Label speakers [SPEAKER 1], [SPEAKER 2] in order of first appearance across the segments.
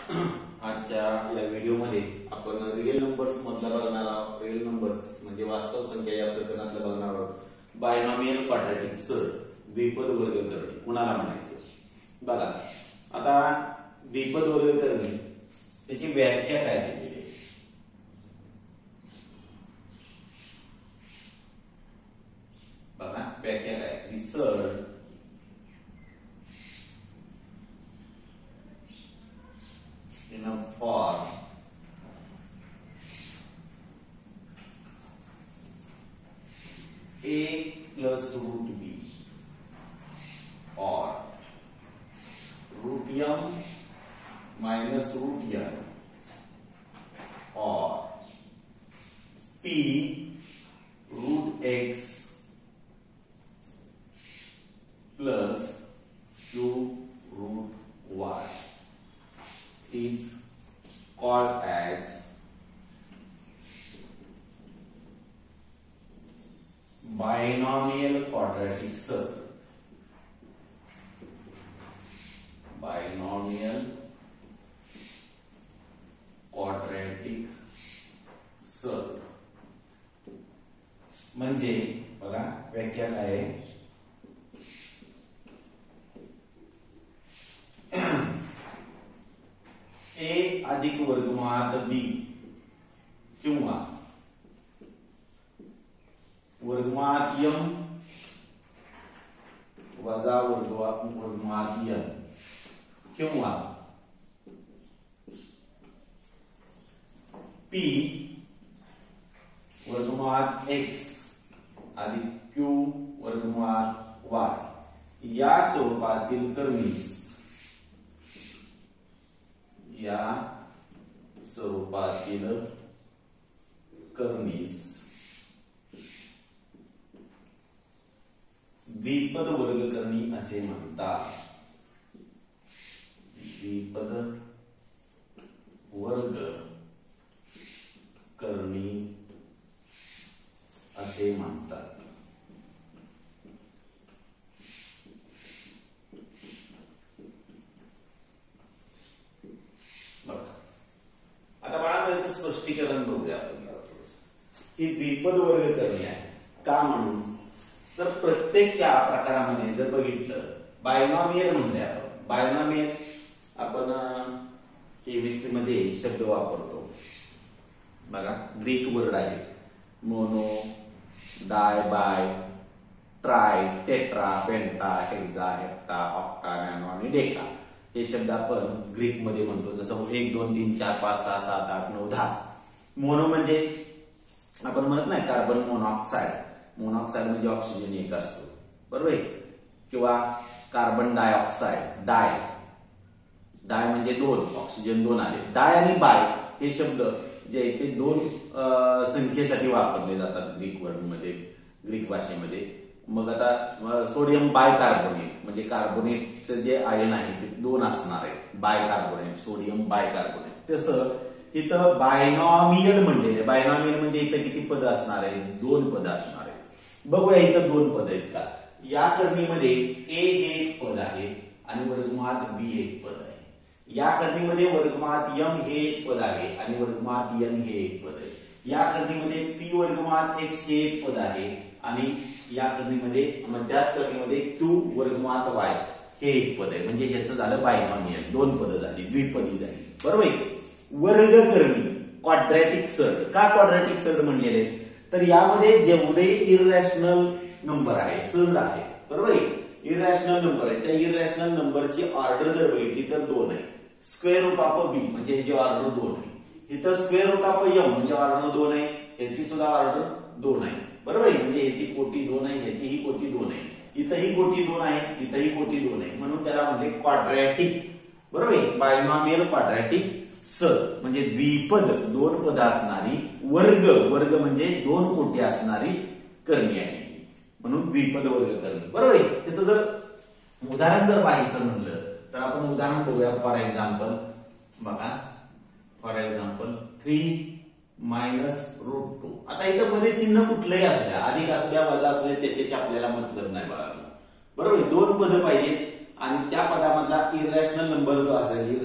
[SPEAKER 1] आजच्या या व्हिडिओमध्ये आपण रिअल नंबर्स मधला बघणार आहोत। रिअल नंबर्स म्हणजे वास्तव संख्या या प्रकरणातला बघणार आहोत। बायनॉमियल क्वाड्रॅटिक सरळ द्विपद वर्ग करणे कुणाला म्हणायचं बघा। आता द्विपद वर्ग करणे त्याची व्याख्या काय दिलेली आहे बघा। व्याख्या काय ती सरळ in a form a plus root b or root m minus root n or p root x plus q root y is called as binomial quadratic circle. Binomial quadratic circle म्हणजे बघा व्याख्या काय आहे। ए अधिक वर्गमुळात बी किंवा वर्गमुळात एम वजा वर्गमुळात एन किंवा पी वर्गमुळात एक्स अधिक क्यू वर्गमुळात वाय या स्वरूपातील कर्णीस या स्वरूपातील कर्णीस द्विपद वर्गकरणी असे म्हणतात। द्विपद वर्गकरणी असे म्हणतात। आता बाळाचं स्पष्टीकरण बघूया आपण ही द्विपद वर्गकरणी आहे का म्हणून तर प्रत्येक या प्रकारामध्ये जर बघितलं बायनॉमियल म्हणते बायनॉमियल आपण केमिस्ट्री मध्ये शब्द वापरतो बघा। ग्रीक वर्ड आहे mono di bi tri tetra penta hexa hepta octa nano आणि डेका हे शब्द आपण ग्रीक मध्ये म्हणतो। जसं 1 2 3 4 5 6 7 8 9 10। मोनो म्हणजे आपण म्हणत नाही कार्बन मोनॉक्साइड। मोनॉक्साइड म्हणजे ऑक्सिजन एक असतो बरोबर आहे किंवा कार्बन डायऑक्साइड डाय डाय म्हणजे 2 ऑक्सिजन 2 आले। डाय आणि बाय हे शब्द जे आहेत ते 2 संख्येसाठी वापरले जातात ग्रीक वर्ड मध्ये ग्रीक भाषेमध्ये। मग आता सोडियम बायकार्बोनेट म्हणजे कार्बोनेटचं जे आयन आहे ते 2 असणार आहे बायकार्बोनेट सोडियम बायकार्बोनेट। तसं इथं बायनॉमियल म्हणलेले बायनॉमियल म्हणजे इथं किती पद असणार आहे 2 पद असणार आहे। बघूया इथं 2 पद आहेत का। या करणीमध्ये ए हे एक पद आहे आणि वर्गमुळात बी एक पद आहे। या करणीमध्ये वर्गमुळात एम हे एक पद आहे आणि वर्गमुळात एन हे एक पद आहे। या करणीमध्ये पी वर्गमुळात एक्स हे एक पद आहे आणि या करणीमध्ये त्याच करणीमध्ये क्यू वर्गमुळात वाय हे एक पद आहे। म्हणजे ह्याचं झालं बायनॉमियल 2 पद झाली द्विपदी झाली बरोबर आहे। वर्गकरणी क्वाड्रॅटिक सर्ड का क्वाड्रॅटिक सर्ड म्हणलेले तर यामध्ये जेवढे इररॅशनल नंबर आहे सर्ड आहे बरोबर आहे। इररॅशनल नंबर आहे त्या इररॅशनल नंबरची ऑर्डर जर बघितली तर 2 आहे। स्क्वेअर रूट ऑफ बी म्हणजे याची ऑर्डर 2 आहे। इथं स्क्वेअर रूट ऑफ एम म्हणजे ऑर्डर 2 आहे। याची सुद्धा ऑर्डर 2 आहे बरोबर आहे। म्हणजे याची कोटी 2 आहे याची ही कोटी 2 आहे। इथंही कोटी 2 आहे इथंही कोटी 2 आहे म्हणून त्याला म्हणजे क्वाड्रॅटिक बरोबर आहे। बायनॉमियल क्वाड्रॅटिक सर्ड म्हणजे द्विपद 2 पद असणारी वर्ग म्हणजे 2 कोटी असणारी करणी आहे म्हणून द्विपद वर्गकरणी बरोबर आहे। त्याचं जर उदाहरण जर पाहायचं म्हणलं तर आपण उदाहरण बघूया। फॉर एक्झाम्पल बघा फॉर एक्झाम्पल 3 मायनस रूट 2। आता इथं मध्ये चिन्ह कुठलंही असू द्या अधिक असू द्या वजा असू द्या त्याच्याशी आपल्याला मतलब नाही बरोबर। 2 पद पाहिजेत आणि त्या पदामधला इररॅशनल नंबर जो असेल इररॅशनल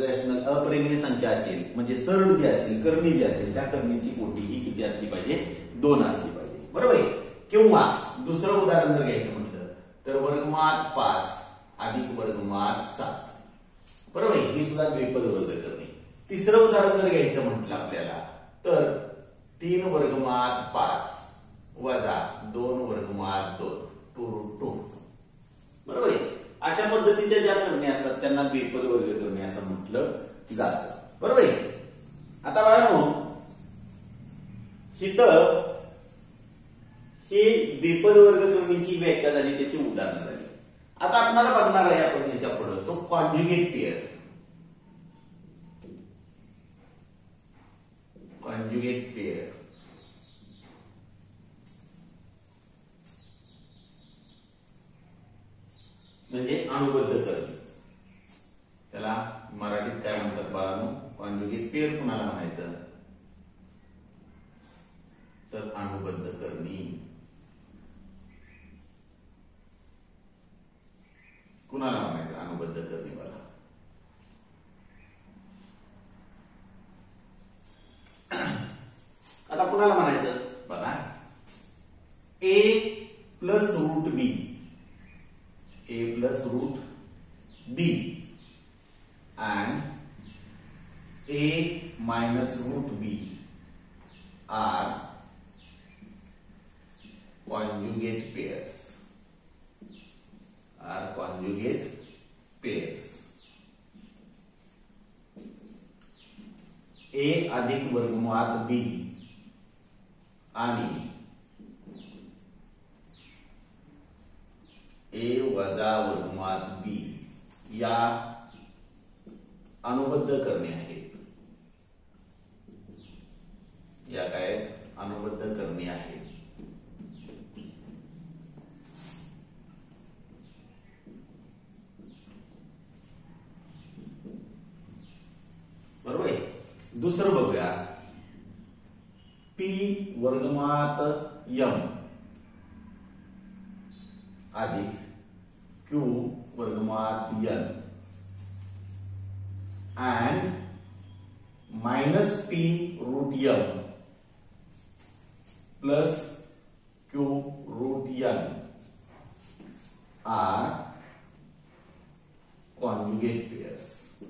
[SPEAKER 1] अपरिमेय संख्या असेल म्हणजे सरळ जी असेल कर्णी जी असेल त्या कर्णीची कोटी ही किती असली पाहिजे 2 असली पाहिजे बरोबर आहे. किंवा दुसरं उदाहरण जर घ्यायचं म्हटलं तर वर्गमुळात 5 अधिक वर्गमुळात 7 बरोबर आहे. ही सुद्धा द्विपद वर्ग करणे. तिसरं उदाहरण जर घ्यायचं म्हटलं आपल्याला तर 3 वर्गमुळात 5 वजा 2 वर्गमुळात 2 2 बरोबर आहे. अशा पद्धतीच्या ज्या करणे असतात त्यांना द्विपद वर्ग करणे असं म्हटलं जातं बरोबर आहे. आता बाळांनो इथं हे द्विपद वर्ग करणीची व्याख्या झाली त्याची उदाहरणं झाली. आता आपल्याला बघणार आहे आपण ह्याच्या पुढे तो कॉन्जुगेट पेयर. कॉन्जुगेट पेयर म्हणजे अणुबद्ध करणे. त्याला मराठीत काय म्हणतात बाळांनो कॉन्जुगेट पेयर कुणाला म्हणायचं तर अणुबद्ध करणी. कुणाला म्हणायचं अणुबद्ध करणी बघा. आता कुणाला म्हणायचं बघा a plus root b a plus root b and a minus root b are conjugate pairs. a अधिक वर्गमुळात b आणि a वजा वर्गमुळात b या अणुबद्ध करणे आहेत. या काय अणुबद्ध करणे आहेत. बरोबर आहे. दुसरं बघूया p वर्गमुळात m अधिक q वर्गमुळात n and minus p root m plus q root n are conjugate pairs.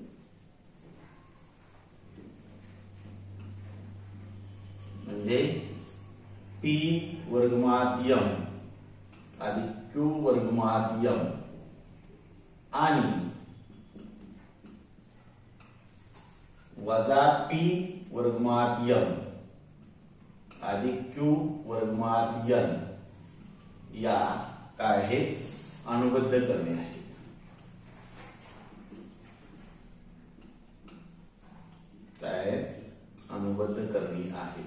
[SPEAKER 1] म्हणजे p वर्गमुळात m अधिक q वर्गमुळात m आणि वजा p वर्गमुळात m अधिक q वर्गमुळात n या काय आहेत अणुबद्ध करणे आहेत. काय अणुबद्ध करणे आहे.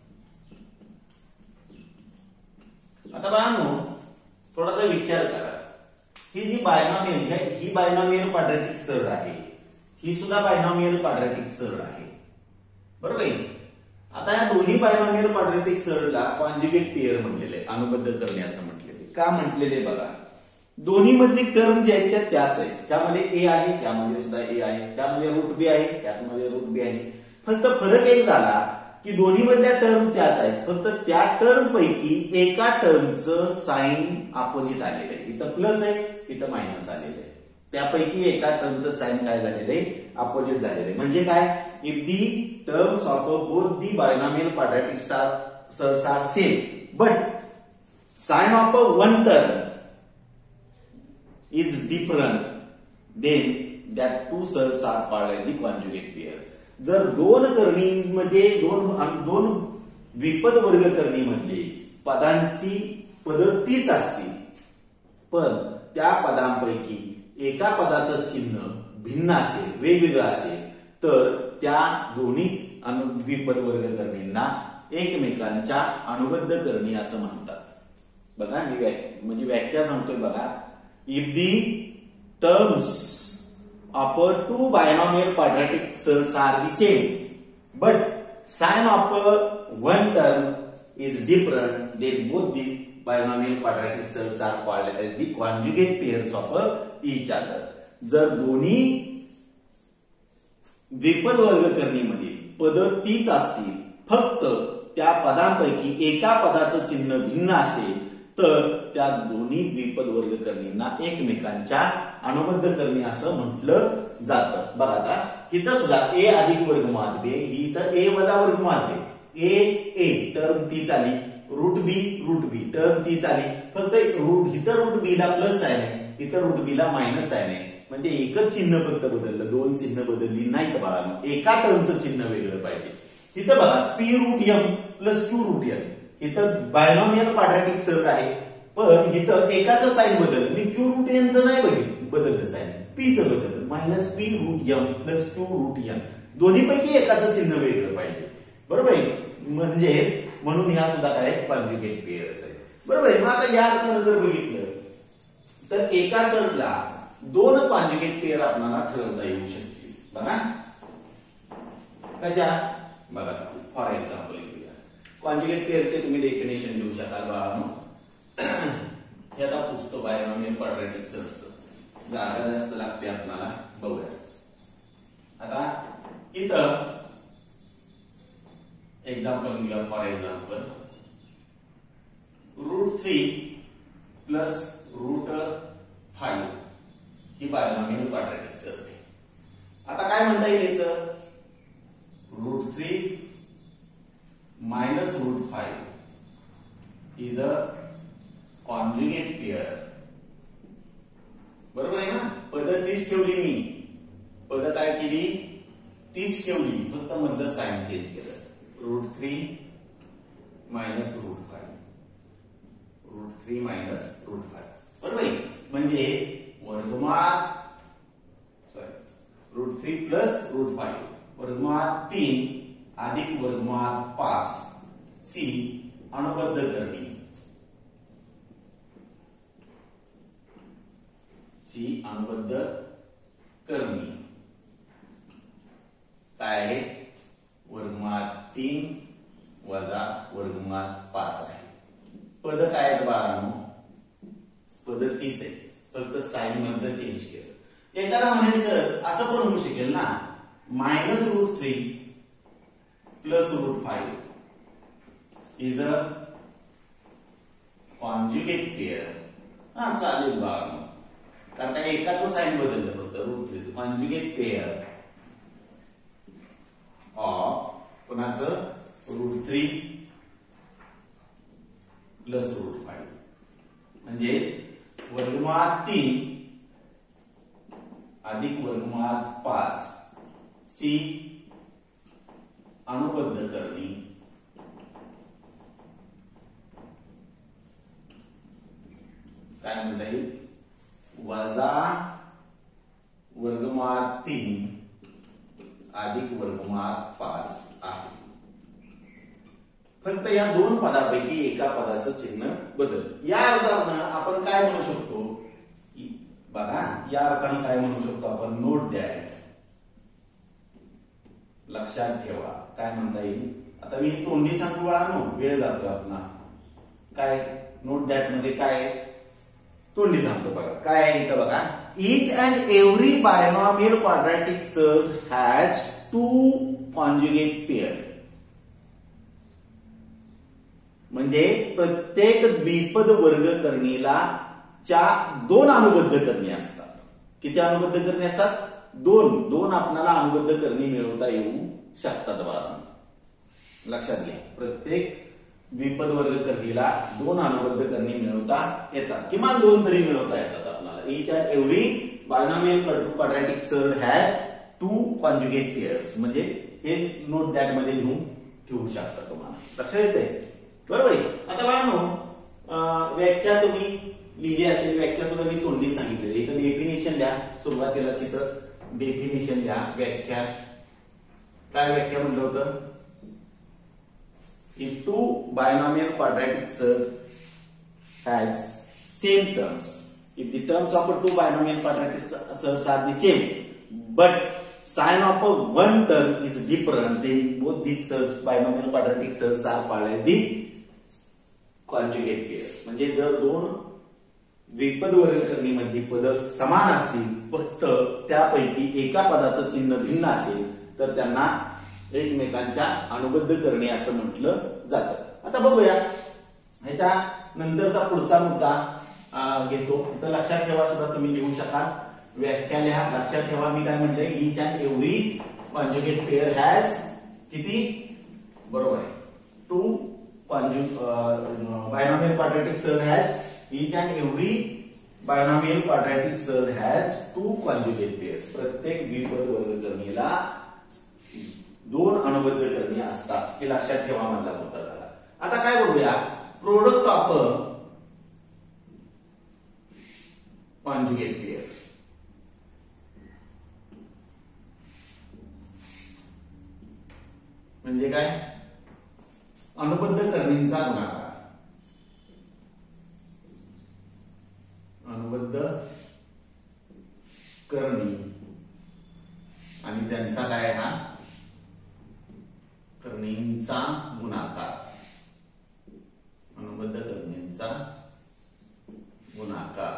[SPEAKER 1] आता बाळांनो थोडासा विचार करा. ही जी बायनॉमियल ही बायनॉमियल क्वाड्रॅटिक सरळ आहे. ही सुद्धा बायनॉमियल क्वाड्रॅटिक सरळ आहे बरोबर आहे. आता या दोन्ही बायनॉमियल क्वाड्रॅटिक सरळला कॉन्जुगेट पेयर म्हटलेले अणुबद्ध करणे असं म्हटलेले. का म्हटलेले बघा दोन्ही मधली टर्म जी आहेत त्या त्याच आहेत. त्यामध्ये ए आहे त्यामध्ये सुद्धा ए आहे. त्यामध्ये रूट बी आहे त्यामध्ये रूट बी आहे. फक्त फरक एक झाला की दोन्ही मधल्या टर्म त्याच आहेत. फक्त त्या टर्म पैकी एका टर्मचं साइन अपोजिट आलेलं आहे. इथं प्लस आहे इथं मायनस आलेलं आहे. त्यापैकी एका टर्मचं साइन काय झालेलं आहे अपोजिट झालेलं आहे. म्हणजे काय if the terms of both the binomial quadratics are same but sign of one term is different then that two surds are called as the conjugate pairs. जर दोन करणीमध्ये दोन द्विपद वर्ग करणीमध्ये पदांची पद तीच असतील पण त्या पदांपैकी एका पदाचं चिन्ह भिन्न असेल वेगवेगळं असेल तर त्या दोन्ही द्विपद वर्ग करणींना एकमेकांच्या अणुबद्ध करणी असं म्हणतात. बघा मी म्हणजे व्याख्या सांगतोय बघा. If the terms of two binomial quadratic surds are the same, but sign of one term is different, then both the binomial quadratic surds are called as the conjugate pairs of each other. जर दोन्ही द्विपद वर्गकरणीमध्ये पद तीच असतील, फक्त त्या पदांपैकी एका पदाचं चिन्ह भिन्न असेल तर त्या दोन्ही द्विपद वर्गकरणींना एकमेकांच्या अनुबद्ध करणी असं म्हटलं जातं. बघा आता इथं सुद्धा ए अधिक वर्गमुळात बी, ही इथं ए वजा वर्गमुळात बी, ए टर्म तीच आली, रूट बी टर्म तीच आली, फक्त इथं रूट बी ला प्लस साइन आहे, इथं रूट बी ला मायनस साइन आहे, म्हणजे एकच चिन्ह फक्त बदललं, दोन चिन्ह बदलली नाहीत बाळांनो, एका टर्मचं चिन्ह वेगळं पाहिजे. तिथं बघा P root M plus Q root M, इथं बायनॉमियल क्वाड्रॅटिक सर्व आहे, पण इथं एकाचं साइन बदललं, मी क्यू रूट एनचं नाही बदललं साइन, पीचं बदललं, minus P root M plus Q root M, दोन्हीपैकी एकाचं चिन्ह वेगळं पाहिजे. बरोबर आहे, म्हणजे म्हणून ह्या सुद्धा काय कॉन्जुगेट पेअर्स आहे. बरोबर आहे. मग आता या अर्थानं जर बघितलं तर एका सर्वला दोन कॉन्जुगेट पेअर आपल्याला ठरवता येऊ शकतील. बघा कशा, बघा फॉर एक्झाम्पल कॉन्जुगेट पेअरचे तुम्ही डेफिनेशन देऊ शकाल बाळांनो. हे आता पुस्तक बायनॉमियल क्वाड्रॅटिक सर्वचं जागा जास्त लागते आपल्याला, बघूया. आता इथं एग्जाम्पल घेऊया. For example root 3 plus root 5 ही बायनॉमियल क्वाड्रॅटिक सर्व आहे. आता काय म्हणता येईल याचं, root 3 minus root 5 is a conjugate pair. बरोबर आहे ना, पद तीच ठेवली, मी पद काय केली तीच ठेवली, फक्त मधलं साइन चेंज केलं. Root 3 minus root 5, root 3 minus root 5. बरोबर आहे, म्हणजे वर्गमुळात रूट 3 प्लस रूट 5 वर्गमुळात 3 अधिक वर्गमुळात 5 सी अनुबद्ध करणी, ची अनुबद्ध करणी काय आहे, वर्गमुळात 3 वजा वर्गमुळात 5 आहे. पद काय आहेत बाळांनो, पद तीच आहे, फक्त साइन मधलं चेंज केलं. एखादा म्हणेल सर असं पण होऊ शकेल ना, minus root 3 plus root 5 is a conjugate pair. हा चालेल बाळांनो, कारण काय एकाचं साइन बदललं फक्त, रूट 3 कॉन्जुगेट पेअर ऑफ कोणाचं, रूट 3 प्लस रूट 5, म्हणजे वर्गमुळात 3 अधिक वर्गमुळात 5 सी अनुबद्ध करणी काय म्हणता येईल, वजा वर्गमुळात 3 अधिक वर्गमुळात 5 आहे. फक्त या दोन पदापैकी एका पदाचं चिन्ह बदल. या अर्थानं आपण काय म्हणू शकतो, बघा या अर्थानं काय म्हणू शकतो आपण, नोट दॅट, लक्षात ठेवा. काय म्हणता येईल, आता मी तोंडी सांगतो बाळांनो, वेळ जातोय आपला. काय नोट दॅट मध्ये काय तोंडी सांगतो, बघा काय आहे इथं, बघा each and every binomial quadratic surd has two conjugate pair. म्हणजे प्रत्येक द्विपद वर्गकरणीला दोन अनुबद्ध करणी असतात. किती अनुबद्ध करणी असतात, दोन आपल्याला अनुबद्ध करणी मिळवता येऊ शकतात बाळांनो, लक्षात घ्या. प्रत्येक द्विपद वर्गकरणीला दोन अनुबद्ध करणी मिळवता येतात, किमान दोन तरी मिळवता येतात आपल्याला. each and every binomial quadratic surd has two conjugate pairs. म्हणजे हे नोट दॅट मध्ये घेऊन ठेवू शकता तुम्हाला, लक्षात येते. बरोबर आहे. आता बाळांनो व्याख्या तुम्ही लिहिली असेल, व्याख्या सुद्धा मी तोंडी सांगितलेली. इथं डेफिनेशन द्या, सुरुवातीला चित्र डेफिनेशन द्या. व्याख्या काय व्याख्या म्हटलं होतं की two binomial quadratic surd has same terms. If the terms of two binomial quadratic surds are the same, but sign of one term is different, then both these surds, binomial quadratic surds, are called as the conjugate pair. म्हणजे जर दोन द्विपद वर्गकरणीमधली पद समान असतील, फक्त त्यापैकी एका पदाचं चिन्ह भिन्न असेल तर त्यांना एकमेकांच्या अनुबद्ध करणे असं म्हटलं जातं. आता बघूया ह्याच्या नंतरचा पुढचा मुद्दा घेतो. इथं लक्षात ठेवा सुद्धा तुम्ही लिहू शकाल. व्याख्या लिहा. लक्षात ठेवा मी काय म्हटलंय, each and every conjugate pair has किती, बरोबर आहे, 2 binomial quadratic surd has each and every binomial quadratic surd has 2 conjugate pairs. प्रत्येक द्विपद वर्गकरणीला 2 अनुबद्ध करणी असतात, हे लक्षात ठेवा मधला मुद्दा झाला. आता काय बघूया, प्रोडक्ट ऑफ कॉन्जुगेट पेअर. म्हणजे काय, अनुबद्ध करणींचा गुणाकार. अनुबद्ध करणी आणि त्यांचा काय, हा करणींचा गुणाकार. अनुबद्ध करणींचा गुणाकार,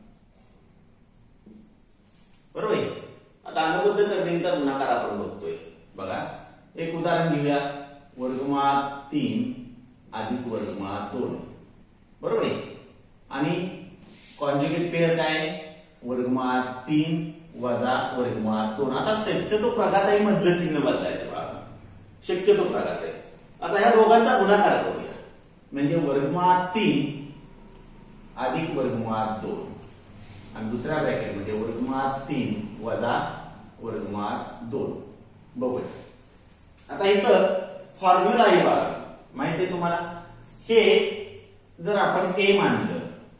[SPEAKER 1] बरोबर आहे. आता अनुबद्ध करणींचा गुणाकार आपण बघतोय. बघा एक उदाहरण घेऊया, वर्गमुळात 3 अधिक वर्गमुळात 2, बरोबर आहे. आणि कॉन्जुगेट पेअर काय, वर्गमुळात 3 वजा वर्गमुळात 2. आता शक्यतो प्रघाताई मधलं चिन्ह बदलायचं बाळा, शक्यतो प्रघाताई. आता ह्या दोघांचा गुणाकार करूया, म्हणजे वर्गमुळात 3 अधिक वर्गमुळात 2 आणि दुसऱ्या ब्रॅकेटमध्ये वर्गमुळात 3 वजा वर्गमुळात 2. बघूया आता इथं फॉर्म्युला आहे बघा, माहिती आहे तुम्हाला. हे जर आपण ए मांडलं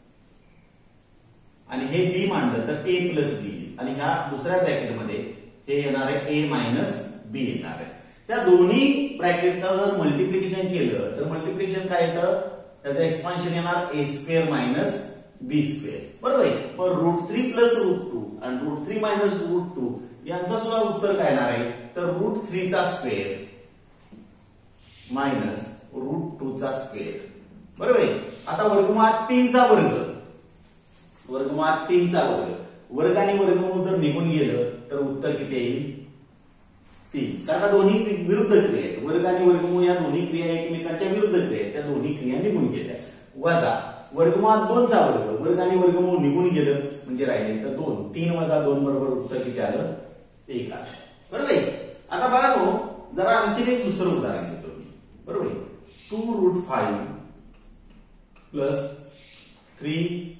[SPEAKER 1] आणि हे बी मांडलं तर ए प्लस बी, आणि ह्या दुसऱ्या ब्रॅकेटमध्ये हे येणार आहे ए मायनस बी येणार आहे. त्या दोन्ही ब्रॅकेटचं जर मल्टिप्लिकेशन केलं तर मल्टिप्लिकेशन काय येतं, त्याचं एक्सपान्शन येणार A square minus B square, बरोबर आहे. पण √3 प्लस √2 आणि √3 मायनस √2 यांचं सुद्धा उत्तर काय येणार आहे, तर √3 चा स्क्वेअर मायनस √2 चा स्क्वेअर, बरोबर आहे. आता वर्गमुळात 3 चा वर्ग, वर्गमुळात 3 चा वर्ग, वर्ग आणि वर्गमूळ जर निघून गेलं तर उत्तर किती येईल, 3. कारण का दोन्ही विरुद्ध क्रिया आहेत, वर्ग आणि वर्गमूळ या दोन्ही क्रिया एकमेकांच्या विरुद्ध क्रिया आहेत, त्या दोन्ही क्रिया निघून गेल्या. वजा वर्गमुळात 2 चा वर्ग, वर्ग आणि वर्गमूळ निघून गेलं म्हणजे राहिले तर 2. 3 वजा 2 बरोबर उत्तर किती आलं, 1 आलं, बरोबर आहे. आता बघा जरा आणखी एक दुसरं उदाहरण घेतो मी, बरोबर आहे. 2√5 प्लस 3√2.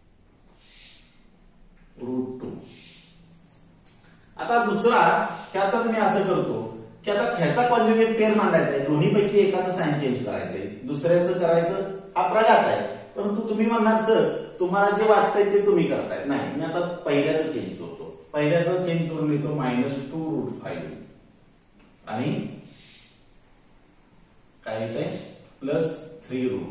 [SPEAKER 1] आता दुसरा ह्यातच मी असं करतो की आता ह्याचा कॉन्जुगेट पेअर मांडायचा आहे, दोन्हीपैकी एकाचं साइन चेंज करायचंय, दुसऱ्याचं करायचं, हा प्रघात आहे. परंतु तुम्ही म्हणणार सर तुम्हाला जे वाटतंय ते तुम्ही करताय, नाही मी आता पहिल्याचं चेंज करतो. पहिल्याचं चेंज करून लिहितो -2√5 आणि काय येतंय +3√2,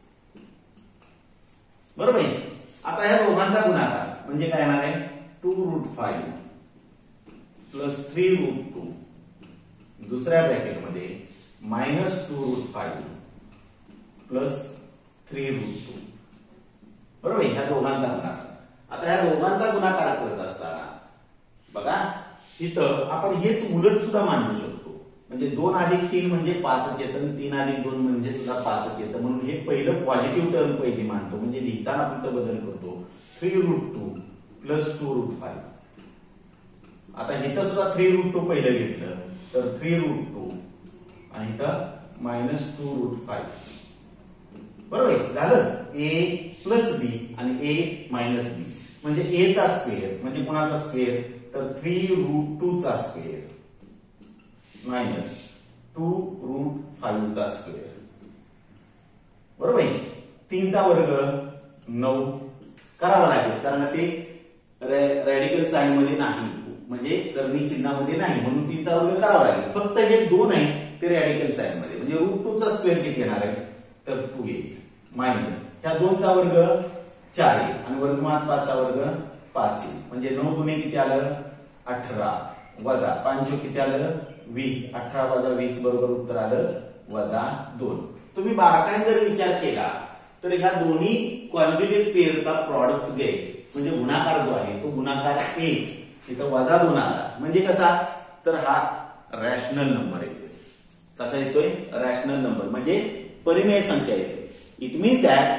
[SPEAKER 1] बरोबर आहे. आता ह्या दोघांचा गुणाकार म्हणजे काय येणार आहे, 2√5 प्लस 3√2 दुसऱ्या ब्रॅकेटमध्ये -2√5 प्लस 3√2, बरोबर आहे. ह्या दोघांचा गुणाकार. आता ह्या दोघांचा गुणाकार करत असताना बघा इथं आपण हेच उलट सुद्धा मांडू शकतो, म्हणजे 2 अधिक 3 म्हणजे 5च येतं, 3 अधिक 2 म्हणजे सुद्धा 5च येतं. म्हणून हे पहिलं पॉझिटिव्ह टर्म पहिली मांडतो, म्हणजे लिहिताना फक्त बदल करतो 3√2 प्लस 2√5. आता इथं सुद्धा 3√2 पहिलं घेतलं तर 3√2 आणि इथं -2√5, बरोबर आहे. झालं a प्लस बी आणि a मायनस बी, म्हणजे a चा स्क्वेअर म्हणजे कोणाचा स्क्वेअर, तर 3√2 चा स्क्वेअर मायनस 2√5 चा स्क्वेअर, बरोबर आहे. 3 चा वर्ग 9 करावा लागेल, कारण ते रॅडिकल साइन मध्ये नाही, म्हणजे कर्णी चिन्हामध्ये नाही, म्हणून 3 चा वर्ग करावा लागेल. फक्त हे 2 आहे ते रॅडिकल साइन मध्ये, म्हणजे √2 चा स्क्वेअर किती येणार आहे, तर 2 येईल, मायनस ह्या 2 चा वर्ग 4 येईल आणि वर्गमुळात 5 चा वर्ग 5 येईल, म्हणजे 9 दुणे किती आलं 18 वजा 5 किती आलं 20. 18 वजा 20 बरोबर उत्तर आलं -2. तुम्ही बारकाईने जर विचार केला तर ह्या दोन्ही कॉन्जुगेट पेअरचा प्रॉडक्ट जे म्हणजे गुणाकार जो आहे तो गुणाकार 1 इथं -2 आला, म्हणजे कसा, तर हा रॅशनल नंबर येतोय. कसा येतोय? रॅशनल नंबर म्हणजे परिमेय संख्या येते. It means that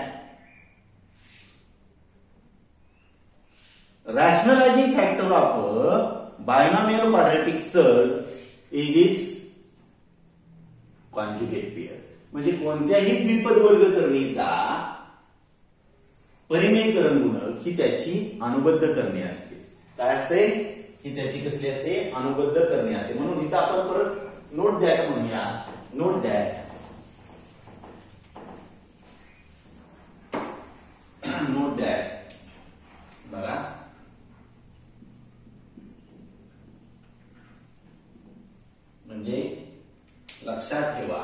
[SPEAKER 1] rationalizing factor of binomial quadratic surd is its conjugate pair. म्हणजे कोणत्याही द्विपद वर्गकरणीचा परिमेयकरण गुणक ही त्याची अनुबद्ध करणे असते. काय असते? ही त्याची कसली असते? अनुबद्ध करणे असते. म्हणून इथं आपण परत नोट दॅट म्हणूया. नोट दॅट नोट दॅट बघा म्हणजे लक्षात ठेवा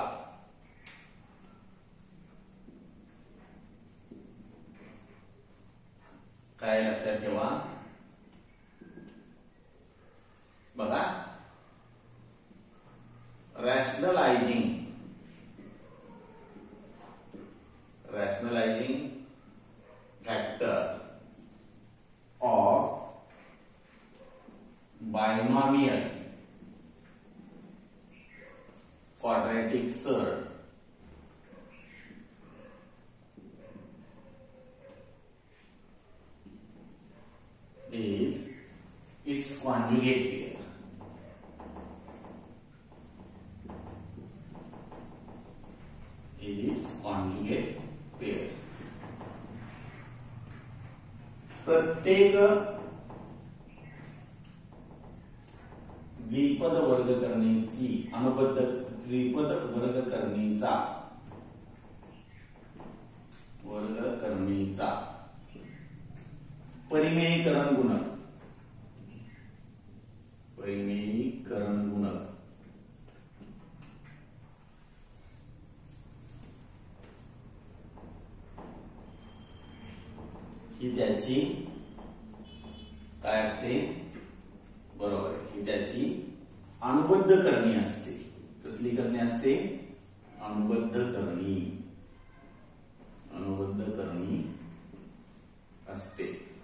[SPEAKER 1] काय लक्षात ठेवा बघा rationalizing factor of binomial quadratic surd is its conjugate pair. प्रत्येक द्विपद वर्गकरणीची अनुबद्ध द्विपद वर्गकरणीचा परिमेयीकरण गुणक ही त्याची काय असते? बरोबर आहे, ही त्याची अनुबद्ध करणी असते. कसली करणी असते? अनुबद्ध करणी असते.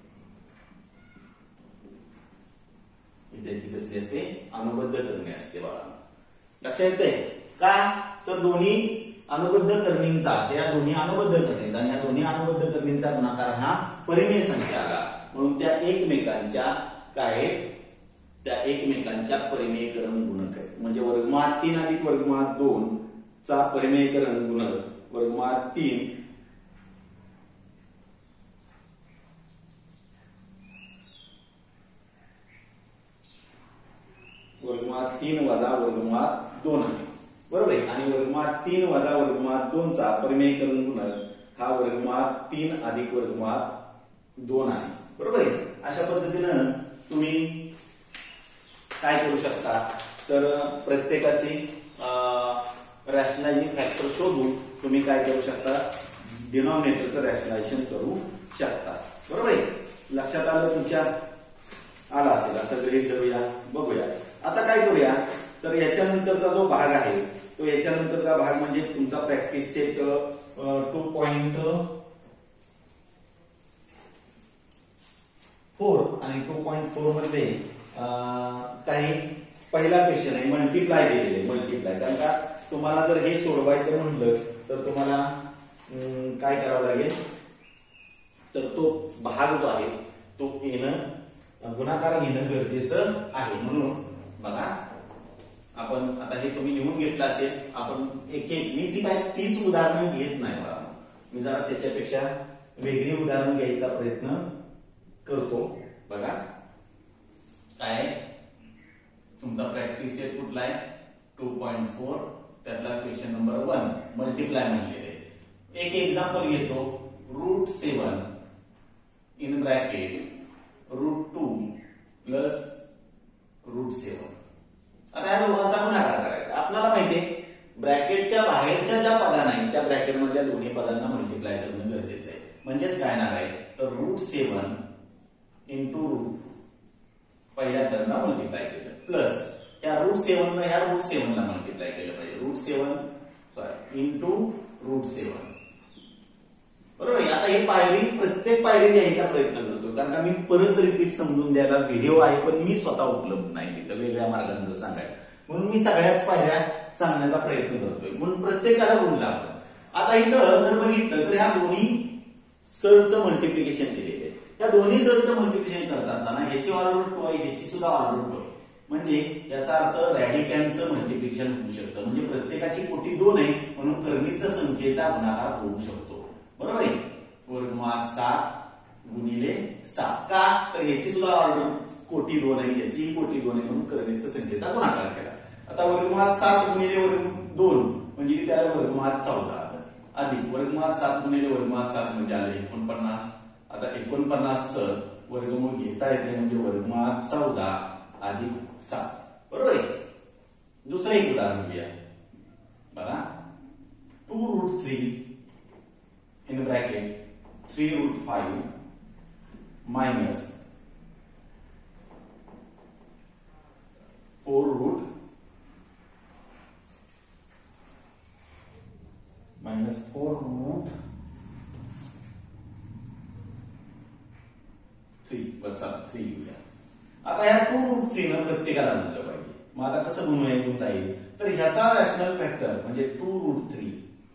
[SPEAKER 1] ही त्याची कसली असते? अनुबद्ध करणी असते. बाळा लक्षात येते का? तर दोन्ही अनुबद्ध करणींचा त्या दोन्ही अनुबद्ध करणींचा आणि या दोन्ही अनुबद्ध करणींचा गुणाकार हा परिमेय संख्या आला म्हणून त्या एकमेकांच्या काय त्या एकमेकांच्या परिमेयकरण गुणक आहे. म्हणजे वर्गमुळात 3 अधिक वर्गमुळात 2 चा परिमेयकरण गुणक वर्गमुळात 3 वर्गमुळात 3 वजा वर्गमुळात 2 आहे. बरोबर आहे. आणि वर्गमुळात 3 वजा वर्गमुळात 2 चा परिमेयकरण गुणक हा वर्गमुळात 3 अधिक वर्गमुळात 2 आहे. बरोबर आहे. अशा पद्धतीनं तुम्ही काय करू शकता? तर प्रत्येकाची रॅशनलायझिंग फॅक्टर शोधून तुम्ही काय करू शकता? डिनॉमिनेटरचं रॅशनलायझेशन करू शकता. बरोबर आहे. लक्षात आलं तुमच्या? आला असेल. असं गृहीत धरूया. बघूया आता काय करूया. तर याच्यानंतरचा जो भाग आहे तो याच्यानंतरचा भाग म्हणजे तुमचा प्रॅक्टिस सेट 2.4 आणि 2.4 मध्ये काही पहिला क्वेश्चन आहे मल्टिप्लाय दिलेले. मल्टिप्लाय कारण का तुम्हाला जर हे सोडवायचं म्हणलं तर तुम्हाला काय करावं लागेल? तर तो भाग जो आहे तो येणं गुणाकार घेणं गरजेचं आहे. म्हणून बघा आपण आता हे तुम्ही लिहून घेतलं असेल. आपण एक मी तीच उदाहरणं घेत नाही मला. मी जरा त्याच्यापेक्षा वेगळी उदाहरणं घ्यायचा प्रयत्न करतो. बघा काय तुमचा प्रॅक्टिस सेट कुठला आहे? 2.4 त्यातला क्वेश्चन नंबर 1 मल्टिप्लाय म्हणलेले. एक एक्झाम्पल घेतो. √7 इन ब्रॅकेट √2 प्लस √7. आता या दोघांचा गुणाकार करायचा. आपल्याला माहितीये ब्रॅकेटच्या बाहेरच्या ज्या पदा नाही त्या ब्रॅकेट मधल्या दोन्ही पदांना मल्टिप्लाय करणं गरजेचं आहे. म्हणजेच काय येणार आहे? तर √7 इंटू पहिल्या टर्मला मल्टिप्लाय केलं प्लस ह्या √7 ह्या √7 ला मल्टिप्लाय केलं पाहिजे. इंटू √7. बरोबर. आता ही पायरी प्रत्येक पायरी लिहायचा प्रयत्न करतो कारण का मी परत रिपीट समजून द्यायला व्हिडिओ आहे पण मी स्वतः उपलब्ध नाही तिथं वेगळ्या मार्गाने सांगायला. म्हणून मी सगळ्याच पायऱ्या सांगण्याचा प्रयत्न करतोय, म्हणून प्रत्येकाला गुणला आपण. आता इथं जर बघितलं तर ह्या दोन्ही सरचं मल्टिप्लिकेशन दिलेलं आहे. या दोन्ही सरचं मल्टिप्लिकेशन करत असताना ह्याची ऑर्डर 2 आहे, ह्याची सुद्धा ऑर्डर 2 आहे. म्हणजे याचा अर्थ रॅडिकॅन्डचं मल्टिप्लिकेशन होऊ शकतं. म्हणजे प्रत्येकाची कोटी 2 आहे, म्हणून कर्निस्थ संख्येचा गुणाकार होऊ शकतो. बरोबर आहे. वर्गमुळात 7 गुणिले 7 का तर ह्याची सुद्धा ऑर्डर कोटी 2 आहे, ह्याचीही कोटी 2 आहे, म्हणून कर्निस्थ संख्येचा गुणाकार केला. आता वर्गमुळात 7 गुणिले वर्ग 2 म्हणजे त्याला वर्गमुळात 14 अधिक वर्गमुळात 7 गुणिले वर्गमुळात 7 म्हणजे आले 49. आता 49चं वर्गमूळ घेता येते म्हणजे वर्गमुळात 14 अधिक 7. बरोबर आहे. दुसरं एक उदाहरण घेऊया बघा. 2√3 इन ब्रॅकेट 3√5 मायनस 4√3 वरचा 3 घेऊया. आता ह्या 2√3 न प्रत्येकाला म्हणलं पाहिजे. मग आता कसं गुणता येईल तर ह्याचा रॅशनल फॅक्टर म्हणजे 2√3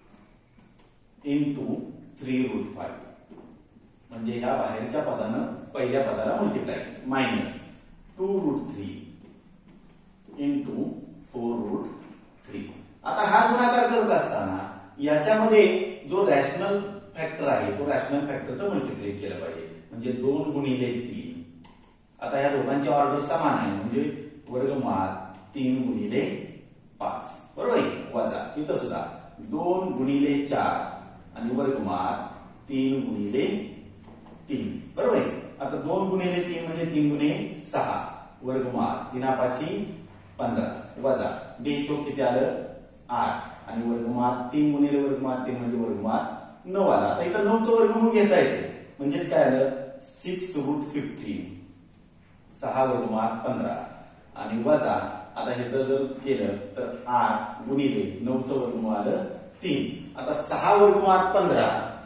[SPEAKER 1] इंटू 3√5 म्हणजे ह्या बाहेरच्या पदानं पहिल्या पदाला मल्टिप्लाय केलं मायनस 2√3 इंटू 4√3. आता हा गुणाकार करत असताना याच्यामध्ये जो रॅशनल फॅक्टर आहे तो रॅशनल फॅक्टरचं मल्टिप्लाय केलं पाहिजे म्हणजे 2 गुणिले 3. आता ह्या दोघांची ऑर्डर समान आहे म्हणजे वर्गमुळात 3 गुणिले 5. बरोबर आहे. वजा इथं सुद्धा 2 गुणिले 4 आणि वर्गमुळात 3 गुणिले 3. बरोबर आहे. आता 2 गुणिले 3 म्हणजे 3 गुणे 6 वर्गमुळात 3 15 वजा 2 चौक किती आलं 8 आणि वर्गमुळात 3 गुणिले वर्गमुळात 3 म्हणजे वर्गमुळात 9 आला. आता इथं 9चं वर्गमूळ घेता येते म्हणजेच काय आलं 6√15 6 वर्गमुळात 15 आणि वजा आता हे जर केलं तर 8 गुणिले 9चं वर्गमूळ आलं 3. आता 6 वर्गमुळात 15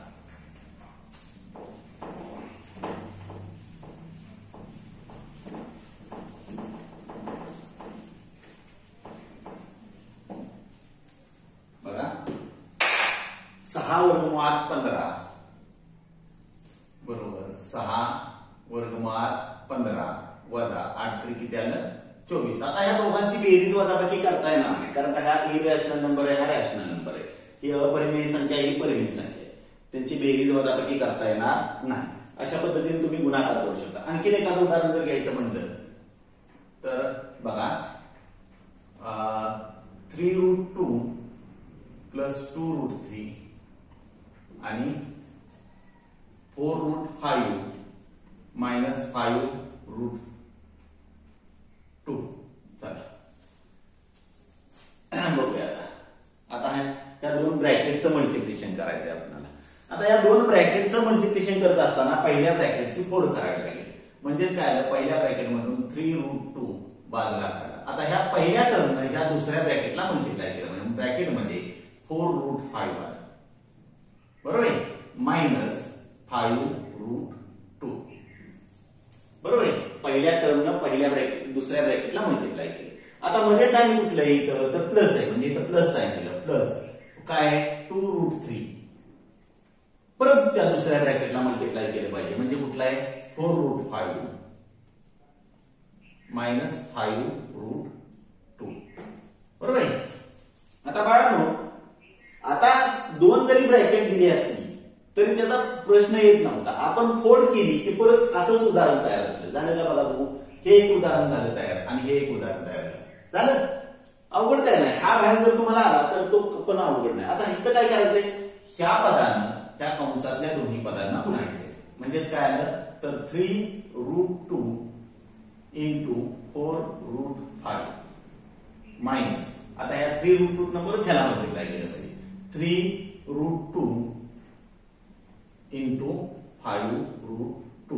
[SPEAKER 1] बघा 6 वर्गमुळात 15 बरोबर 6 वर्गमुळात 15 वजा 8 3 किती आलं 24. आता ह्या दोघांची बेरीज वजाबाकी करता येणार नाही कारण हा इरॅशनल नंबर आहे, हा रॅशनल नंबर आहे. ही अपरिमेय संख्या ही परिमेय संख्या आहे. त्यांची बेरीज वजाबाकी करता येणार नाही. अशा पद्धतीने तुम्ही गुणाकार करू शकता. आणखीन एखादं उदाहरण जर घ्यायचं म्हणलं तर बघा 3√2 प्लस 2√3 आणि 4√5 मायनस 5√2. चला बघूया. आता या दोन ब्रॅकेटचं मल्टिप्लिकेशन करायचंय आपल्याला. आता या दोन ब्रॅकेटचं मल्टिप्लिकेशन करत असताना पहिल्या ब्रॅकेटची फोड करावी लागेल. म्हणजेच काय आलं पहिल्या ब्रॅकेटमधून 3√2 बाजूला काढला. आता ह्या पहिल्या टर्मने ह्या दुसऱ्या ब्रॅकेटला मल्टिप्लाय केलं म्हणजे ब्रॅकेटमध्ये 4√5 आलं. बरोबर आहे. मायनस 5√2. बरोबर आहे. पहिल्या टर्मनं पहिल्या ब्रॅकेट दुसऱ्या ब्रॅकेटला मल्टिप्लाय केलं. आता मध्ये साइन कुठलं आहे इथं तर प्लस आहे म्हणजे इथं प्लस साइन केलं. प्लस काय 2√3 परत त्या दुसऱ्या ब्रॅकेटला मल्टिप्लाय केलं पाहिजे म्हणजे कुठला आहे 4√5 मायनस 5√2. बरोबर आहे. आता बाळांनो आता दोन जरी ब्रॅकेट दिली असती तरी त्याचा प्रश्न येत नव्हता. आपण फोड केली की परत असंच उदाहरण तयार झालं. झालं का बघा बघू. हे एक उदाहरण झालं तयार आणि हे एक उदाहरण तयार झालं. अवघड काय नाही. हा भाग जर तुम्हाला आला तर तो पण अवघड नाही. आता इथं काय करायचंय ह्या पदानं त्या कंसातल्या दोन्ही पदांना गुणायचंय म्हणजेच काय आलं तर 3√2 इंटू 4√5 मायनस आता ह्या 3√2 नंबर ह्याला मल्टिप्लाय केलं पाहिजे 3√2 इंटू 5√2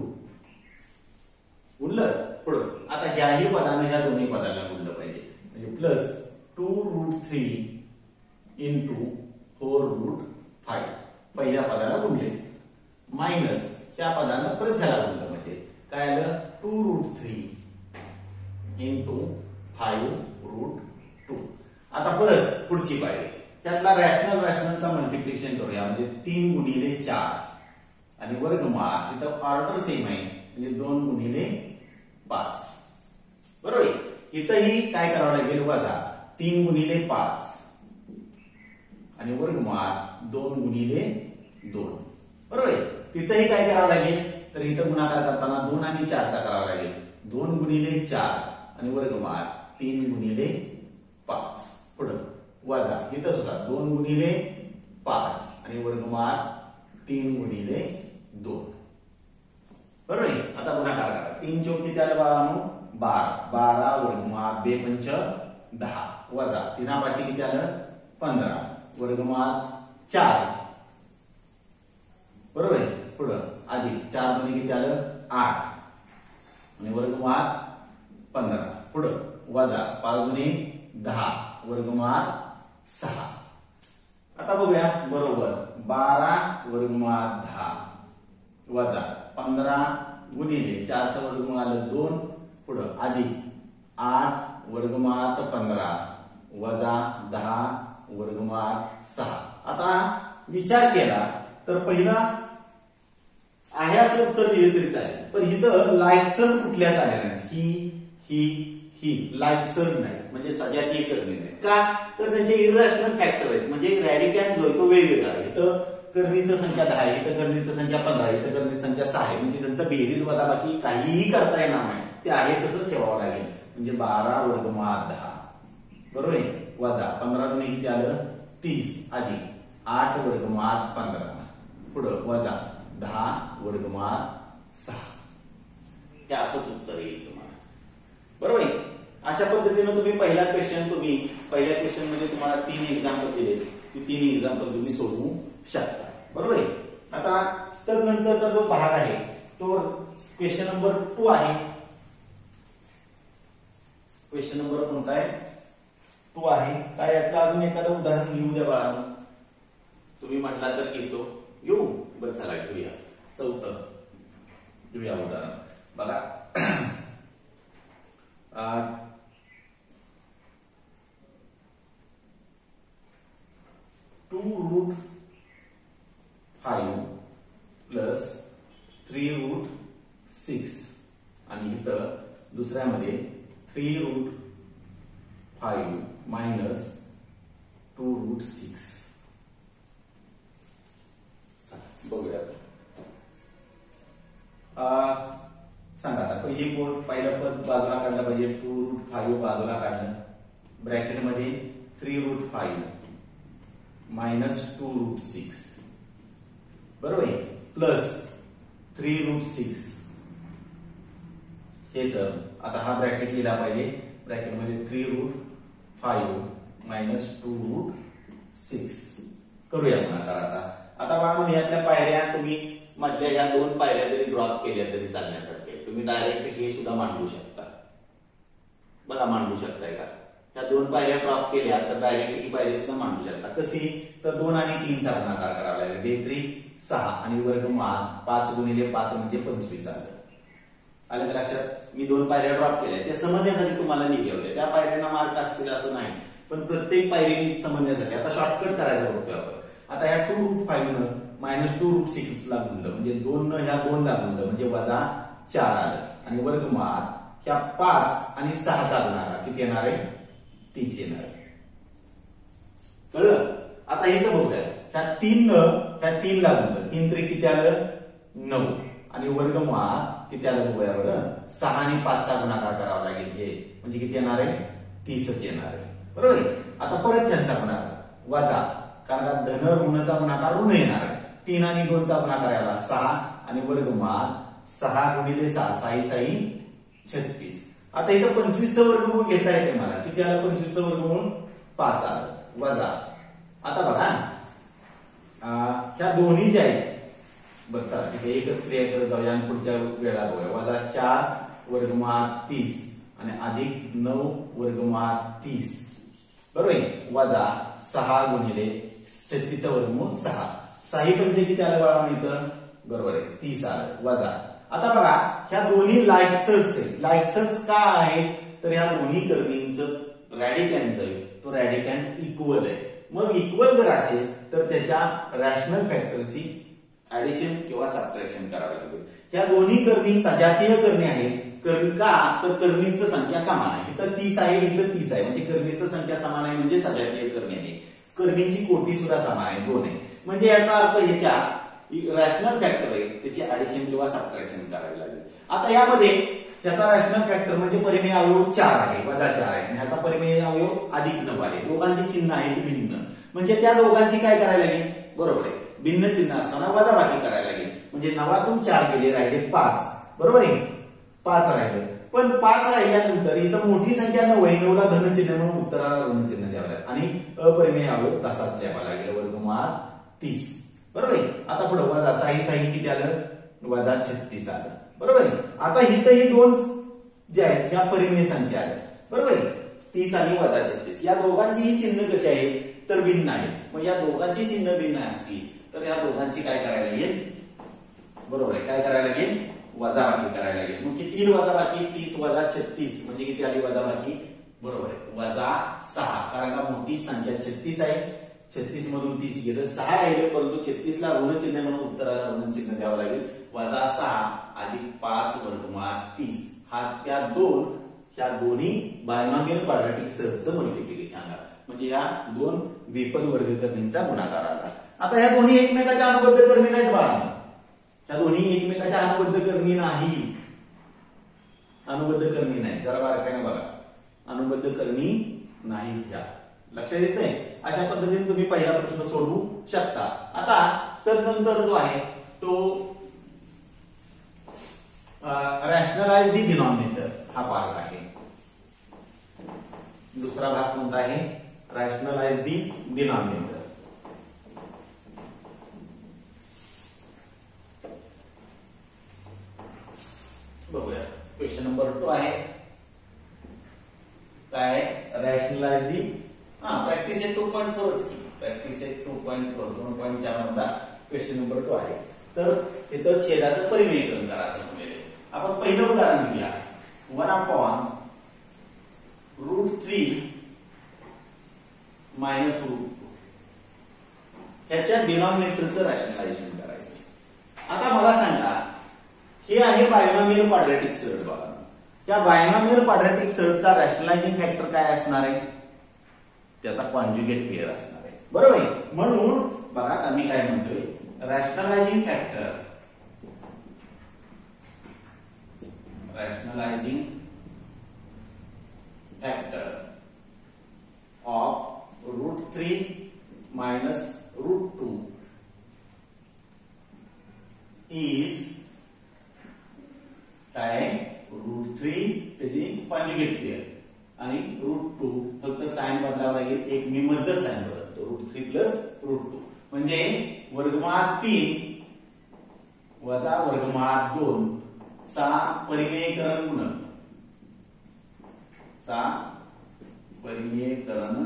[SPEAKER 1] गुणलं पुढं. आता ह्याही पदाने ह्या दोन्ही पदाला गुणलं पाहिजे म्हणजे प्लस 2√3 इंटू 4√5 पहिल्या पदाला गुणले मायनस त्या पदानं परत ह्याला गुणलं म्हणजे काय आलं 2√3 इंटू 5√2 2. आता परत पुढची पायरी, त्यातला रॅशनलचा मल्टिप्लिकेशन करूया. म्हणजे 3 गुणिले 4 आणि वर्गमुळात तिथं ऑर्डर सेम आहे म्हणजे 2 गुणिले 5. बरोबर. इथंही काय करावं लागेल, वजा 3 गुणिले 5 आणि वर्गमुळात 2 गुणिले 2. बरोबर. तिथंही काय करावं लागेल, तर इथं गुणाकार करताना 2 आणि 4 चा करावा लागेल. 2 गुणिले 4 आणि वर्गमुळात 3 गुणिले 5. पुढं वजा इथं सुद्धा 2 गुणिले 5 आणि वर्गमुळात 3 गुणिले 2. बरोबर. आता गुणाकार करा. 3 चौक किती आलं बाळांनो, 12. 12 वर्गमुळात 2 पंच 10 वजा 3 5 किती आलं 15 वर्गमुळात 4. बरोबर. पुढं अधिक 4 गुणिले किती आलं 8 आणि वर्गमुळात 15. पुढं वजा 5 गुणिले 10 वर्गमुळात 6. आता बघूया बरोबर 12 वर्गमुळात 10 वजा 15 गुणिले 4 चं वर्गमूळ आलं 2. पुढं अधिक 8 वर्गमुळात 15 वजा 10 वर्गमुळात 6. आता विचार केला तर पहिला आहे असं उत्तर दिले तरी चालेल, पण इथं लाईकसर कुठल्याच आल्या नाही. ही लाईकसर नाही म्हणजे सजातीय करणे नाही. का तर त्यांचे इरॅशनल फॅक्टर आहेत. म्हणजे रॅडिकॅन्ड जो आहे तो वेगवेगळा आहे. इथं कर्णित संख्या 10 आहे, इथं कर्णित संख्या 15, इथं कर्णित संख्या 6 आहे. म्हणजे त्यांचं बेरीज वजा बाकी काहीही करता येणार नाही, ते आहे तसंच ठेवावं लागेल. म्हणजे 12 वर्गमुळात 10 बरोबर आहे वजा 15 गुणिले किती आलं 30 अधिक 8 वर्गमुळात 15 पुढं वजा 10 वर्गमुळात 6. हे असंच उत्तर येईल तुम्हाला. बरोबर आहे. अशा पद्धतीने तुम्ही पहिल्या क्वेश्चन मध्ये तुम्हाला 3 एक्झाम्पल दिले, ती 3 एक्झाम्पल तुम्ही सोडवू शकता. बरोबर आहे. आता त्यानंतरचा जो भाग आहे तो क्वेश्चन नंबर 2 आहे. क्वेश्चन नंबर कोणता आहे 2 आहे. काय यातलं अजून एखादं उदाहरण घेऊ द्या बाळांनो. तुम्ही म्हटला तर घेतो, येऊ. बरं चला घेऊया. 4थं घेऊया उदाहरण. बघा 2√5 प्लस 3√6 आणि इथं दुसऱ्यामध्ये 3√5 मायनस 2√6. बघूया सांगा आता पहिलं पद बाजूला काढलं पाहिजे. 2√5 बाजूला काढलं, ब्रॅकेट मध्ये 3√5 मायनस 2√6 बरोबर आहे प्लस 3√6 हे टर्म. आता हा ब्रॅकेट लिहिला पाहिजे. ब्रॅकेट मध्ये 3√5 मायनस 2√6 करूया गुणाकार. आता बाळांनो यातल्या पायऱ्या तुम्ही मधल्या या 2 पायऱ्या जरी ड्रॉप केल्या तरी चालण्यासारखे. तुम्ही डायरेक्ट हे सुद्धा मांडू शकता. बघा मांडू शकताय का. त्या 2 पायऱ्या ड्रॉप केल्या तर डायरेक्ट ही पायरी सुद्धा मांडू शकता. कशी तर 2 आणि 3 चा गुणाकार करावा लागेल. 2×3 6 आणि वर्गमुळात 5 गुणिले 5 म्हणजे 25 आलं. आलं का लक्षात. मी 2 पायऱ्या ड्रॉप केल्या त्या समजण्यासाठी तुम्हाला लिहिले होते. त्या पायऱ्यांना मार्क असतील असं नाही, पण प्रत्येक पायरी समजण्यासाठी. आता शॉर्टकट करायचा बघतोय आपण. आता ह्या 2√5 न मायनस 2√6 ला गुणलं म्हणजे 2 न ह्या 2 ला गुणलं म्हणजे वजा 4 आलं आणि वर्गमुळात ह्या 5 आणि 6 चा गुणाकार किती येणार आहे 30 येणार आहे. कळलं. आता इथं बघूया ह्या 3 ला गुणलं. 3 3 किती आलं 9 आणि वर्गमुळात किती आलं बघूया बरं 6 आणि 5 चा गुणाकार करावा लागेल. हे म्हणजे किती येणार आहे 30च येणार आहे. बरोबर. आता परत ह्यांचा गुणाकार वजा, कारण का धन ऋणचा गुणाकार ऋण येणार आहे. 3 आणि 2 चा गुणाकार आला 6 आणि वर्गमुळात 6 गुणिले 6 6 36. आता इथं 25 चं वर्गमूळ घेता येते मला. किती आलं 25 चं वर्गमूळ 5 आलं वजा. आता बघा ह्या दोन्ही ज्या आहेत बरं चला ठीक आहे एकच क्रिया करत जाऊया आणि पुढच्या वेळा बघूया. वजा 4 वर्गमुळात 30 आणि अधिक 9 वर्गमुळात 30 बरोबर आहे वजा 6 गुणिले 36 चं वर्गमूळ 6. 6 पंचे किती आलं बाळा इथं बरोबर आहे 30 आलं वजा. आता बघा ह्या दोन्ही लाईकसर्स आहेत. लाईकसर्स का आहेत तर ह्या दोन्ही कर्णींचं रॅडिकँड जाईल, तो रॅडिकँड इक्वल आहे. मग इक्वल जर असेल तर त्याच्या रॅशनल फॅक्टरची ऍडिशन किंवा सबट्रॅक्शन करावी लागेल. ह्या दोन्ही कर्णी सजातीय कर्णी आहेत. का तर कर्णिस्थ संख्या समान आहे. इथं 30 आहे, इथं 30 आहे, म्हणजे कर्णिस्थ संख्या समान आहे म्हणजे सजातीय कर्णी आहे. कर्णींची कोटी सुद्धा समान आहे, 2 आहे. म्हणजे याचा अर्थ ह्याच्या रॅशनल फॅक्टर आहे त्याची ऍडिशन किंवा सबट्रॅक्शन करावी लागेल. आता यामध्ये त्याचा रॅशनल फॅक्टर म्हणजे परिमेय अवयव 4 आहे, वजा 4 आहे, आणि ह्याचा परिमेय अवयव अधिक 9 आहे. दोघांची चिन्ह आहेत भिन्न, म्हणजे त्या दोघांची काय करायला लागेल, बरोबर आहे, भिन्न चिन्ह असताना वजाबाकी करायला लागेल. म्हणजे 9तून 4 गेले, राहिले 5, बरोबर आहे, 5 राहिले. पण 5 राहिल्यानंतर इथं मोठी संख्या 9 आहे, 9ला धन चिन्ह म्हणून उत्तराला ऋण चिन्ह द्यावं लागेल आणि अपरिमेय अवयव तसाच द्यावा लागेल, वर्गमुळात 30, बरोबर आहे. आता पुढे वजा 6 किती आलं, वजा 36 आलं, बरोबर आहे. आता इथं ही दोन जे आहेत ह्या परिमेय संख्या आहेत, बरोबर आहे, 30 आणि वजा 36. या दोघांचीही चिन्ह कशी आहे तर भिन्न आहे. मग या दोघांची चिन्ह भिन्न असतील तर या दोघांची काय करायला लागेल, बरोबर आहे, काय करायला लागेल, वजाबाकी करायला लागेल. मग किती येईल वजाबाकी, 30 वजा 36 म्हणजे किती आली वजाबाकी, बरोबर आहे, वजा 6. कारण का मोठी संख्या 36 आहे, 36 मधून 30 गेलं, 6 राहिले, परंतु 36 ला ऋण चिन्ह म्हणून उत्तराला ऋण चिन्ह द्यावं लागेल. वजा 6 अधिक 5 वर्गमुळात 30. हा त्या ह्या दोन्ही बायनॉमियल क्वाड्रॅटिक सहचं मल्टिप्लिकेशन आला, म्हणजे या दोन द्विपद वर्गकर्णींचा गुणाकार आला. आता ह्या दोन्ही एकमेकाच्या अनुबद्ध कर्णी नाहीत बाळा, ह्या दोन्ही एकमेकाच्या अनुबद्ध कर्णी नाही, अनुबद्ध कर्णी नाही, जरा बारकाईने बघा, अनुबद्ध कर्णी नाहीत, ह्या लक्षात येतंय. अशा पद्धतीने तुम्ही पहिला प्रश्न सोडवू शकता. आता तदनंतर जो आहे तो रॅशनलाइज दी डिनॉमिनेटर हा पार्ट आहे. दुसरा भाग कोणता आहे, रॅशनलाइज दी डिनॉमिनेटर. बघूया, क्वेश्चन नंबर 2 आहे, काय रॅशनलाइज दी, प्रॅक्टिस आहे 2.4, प्रॅक्टिस आहे 2.4, 2.4 मधला क्वेश्चन नंबर 2 आहे. तर इथं छेदाचं परिमेयकरण करायचं म्हटलेलं आहे. आपण पहिलं उदाहरण घेऊया, 1/√3 - √2. ह्याच्या डिनॉमिनेटरचं रॅशनलायझेशन करायचं. आता मला सांगा, हे आहे बायनॉमियल क्वाड्रॅटिक सरळ. बघा, या बायनॉमियल क्वाड्रॅटिक सरळचा रॅशनलायझिंग फॅक्टर काय असणार आहे, त्याचा कॉन्जुगेट पेअर असणार आहे, बरोबर आहे. म्हणून बघा आता मी काय म्हणतोय, रॅशनलायझिंग फॅक्टर ऑफ √3 - √2 इज काय, √3 त्याची कॉन्जुगेट पेअर आणि √2 फक्त साइन बदलावं लागेल, एक मी मधलं साइन बदलतो, √3 + √2 म्हणजे वर्गमुळात 3 वजा वर्गमुळात 2 चा परिमेयकरण गुणक, चा परिमेयकरण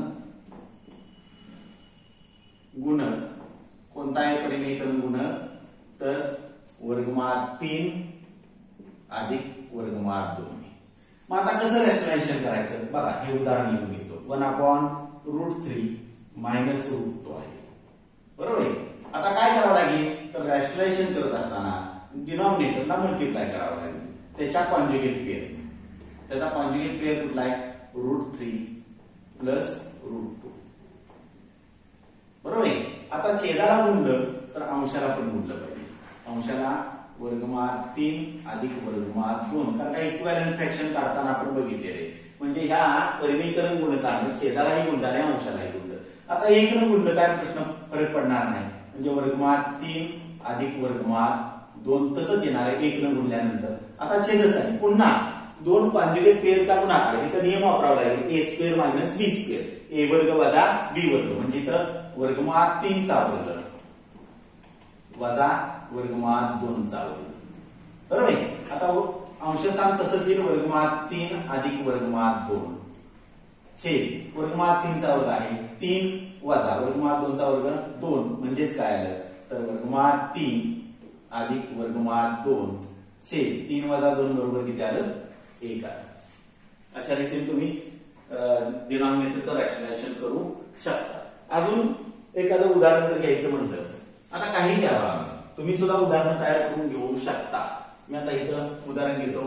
[SPEAKER 1] गुणक कोणता आहे, परिमेयकरण गुणक तर वर्गमुळात 3 अधिक वर्गमुळात 2. मग आता कसं रॅशनलायझेशन करायचं बघा, हे उदाहरण लिहून घेतो. 1/√3 - √2 आहे, बरोबर आहे. आता काय करावं लागेल तर रॅशनलायझेशन करत असताना डिनॉमिनेटरला मल्टिप्लाय करावं लागेल त्याच्या कॉन्जुगेट पेअर. त्याचा कॉन्जुगेट पेअर कुठला आहे, √3 + √2, बरोबर आहे. आता छेदाला गुणलं तर अंशाला पण गुणलं पाहिजे. अंशाला वर्गमुळात 3 अधिक वर्गमुळात 2, कारण का इक्विव्हॅलंट फ्रॅक्शन काढताना आपण बघितलेले, म्हणजे ह्या परिमेयकरण गुणकाने छेदालाही गुणलं आणि अंशालाही गुणलं. आता एक न गुणलं काय प्रश्न फरक पडणार नाही, म्हणजे वर्गमुळात 3 अधिक वर्गमुळात 2 तसंच येणार आहे एक न गुणल्यानंतर. आता छेदच झाली, पुन्हा दोन कॉन्जुगेट पेअरचा गुणाकार, इथं नियम वापरावा लागेल, a² - b², a² वजा b², म्हणजे इथं वर्गमुळात 3 चा वर्ग वजा वर्गमुळात 2 चा वर्ग, बरोबर आहे. आता अंशस्थान तसंच येईल, वर्गमुळात 3 अधिक वर्गमुळात 2 छेद वर्गमुळात 3 चा वर्ग आहे, 3 वजा वर्गमुळात 2 चा वर्ग 2, म्हणजेच काय आलं तर वर्गमुळात 3 अधिक वर्गमुळात 2 छेद 3 वजा 2 बरोबर किती आलं, 1 आलं. अशा रीतीने तुम्ही डिनॉमिनेटरचं रॅशनलायझेशन करू शकता. अजून एखादं उदाहरण जर घ्यायचं म्हटलं, आता काही घ्यावा, तुम्ही सुद्धा उदाहरण तयार करून घेऊ शकता. मी आता इथं उदाहरण घेतो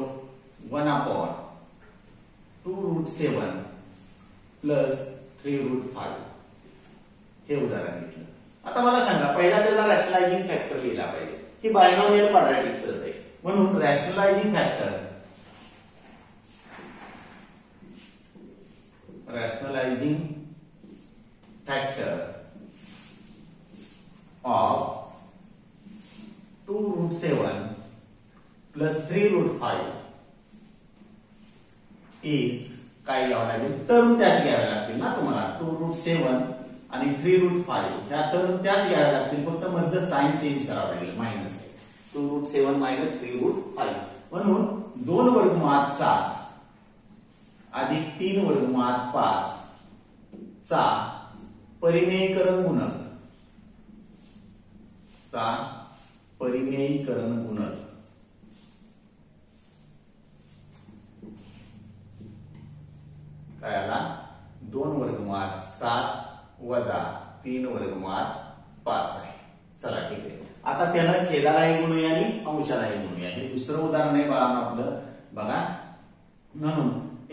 [SPEAKER 1] 1/2√7 प्लस 3√5 हे उदाहरण घेतलं. आता मला सांगा, पहिला त्याचा रॅशनलायझिंग फॅक्टर लिहिला पाहिजे. ही बायनॉमियल क्वाड्रॅटिक सर्व आहे, म्हणून rationalizing factor of 2√7 plus 3√5 is काय घ्यावं लागेल, टर्म त्याच घ्याव्या लागतील ना तुम्हाला. 2√7 आणि 3√5 ह्या टर्म त्याच घ्याव्या लागतील, फक्त मधलं साइन चेंज करावं लागेल, मायनस 2√7 मायनस 3√5. म्हणून 2√7 अधिक 3√5 चा परिमेयीकरण गुणक काय आला, 2√7 वजा 3√5 आहे. चला ठीक आहे. आता त्याला छेदालाही गुणूया आणि अंशालाही गुणूया. हे दुसरं उदाहरण आहे बाळांनो आपलं, बघा. म्हणून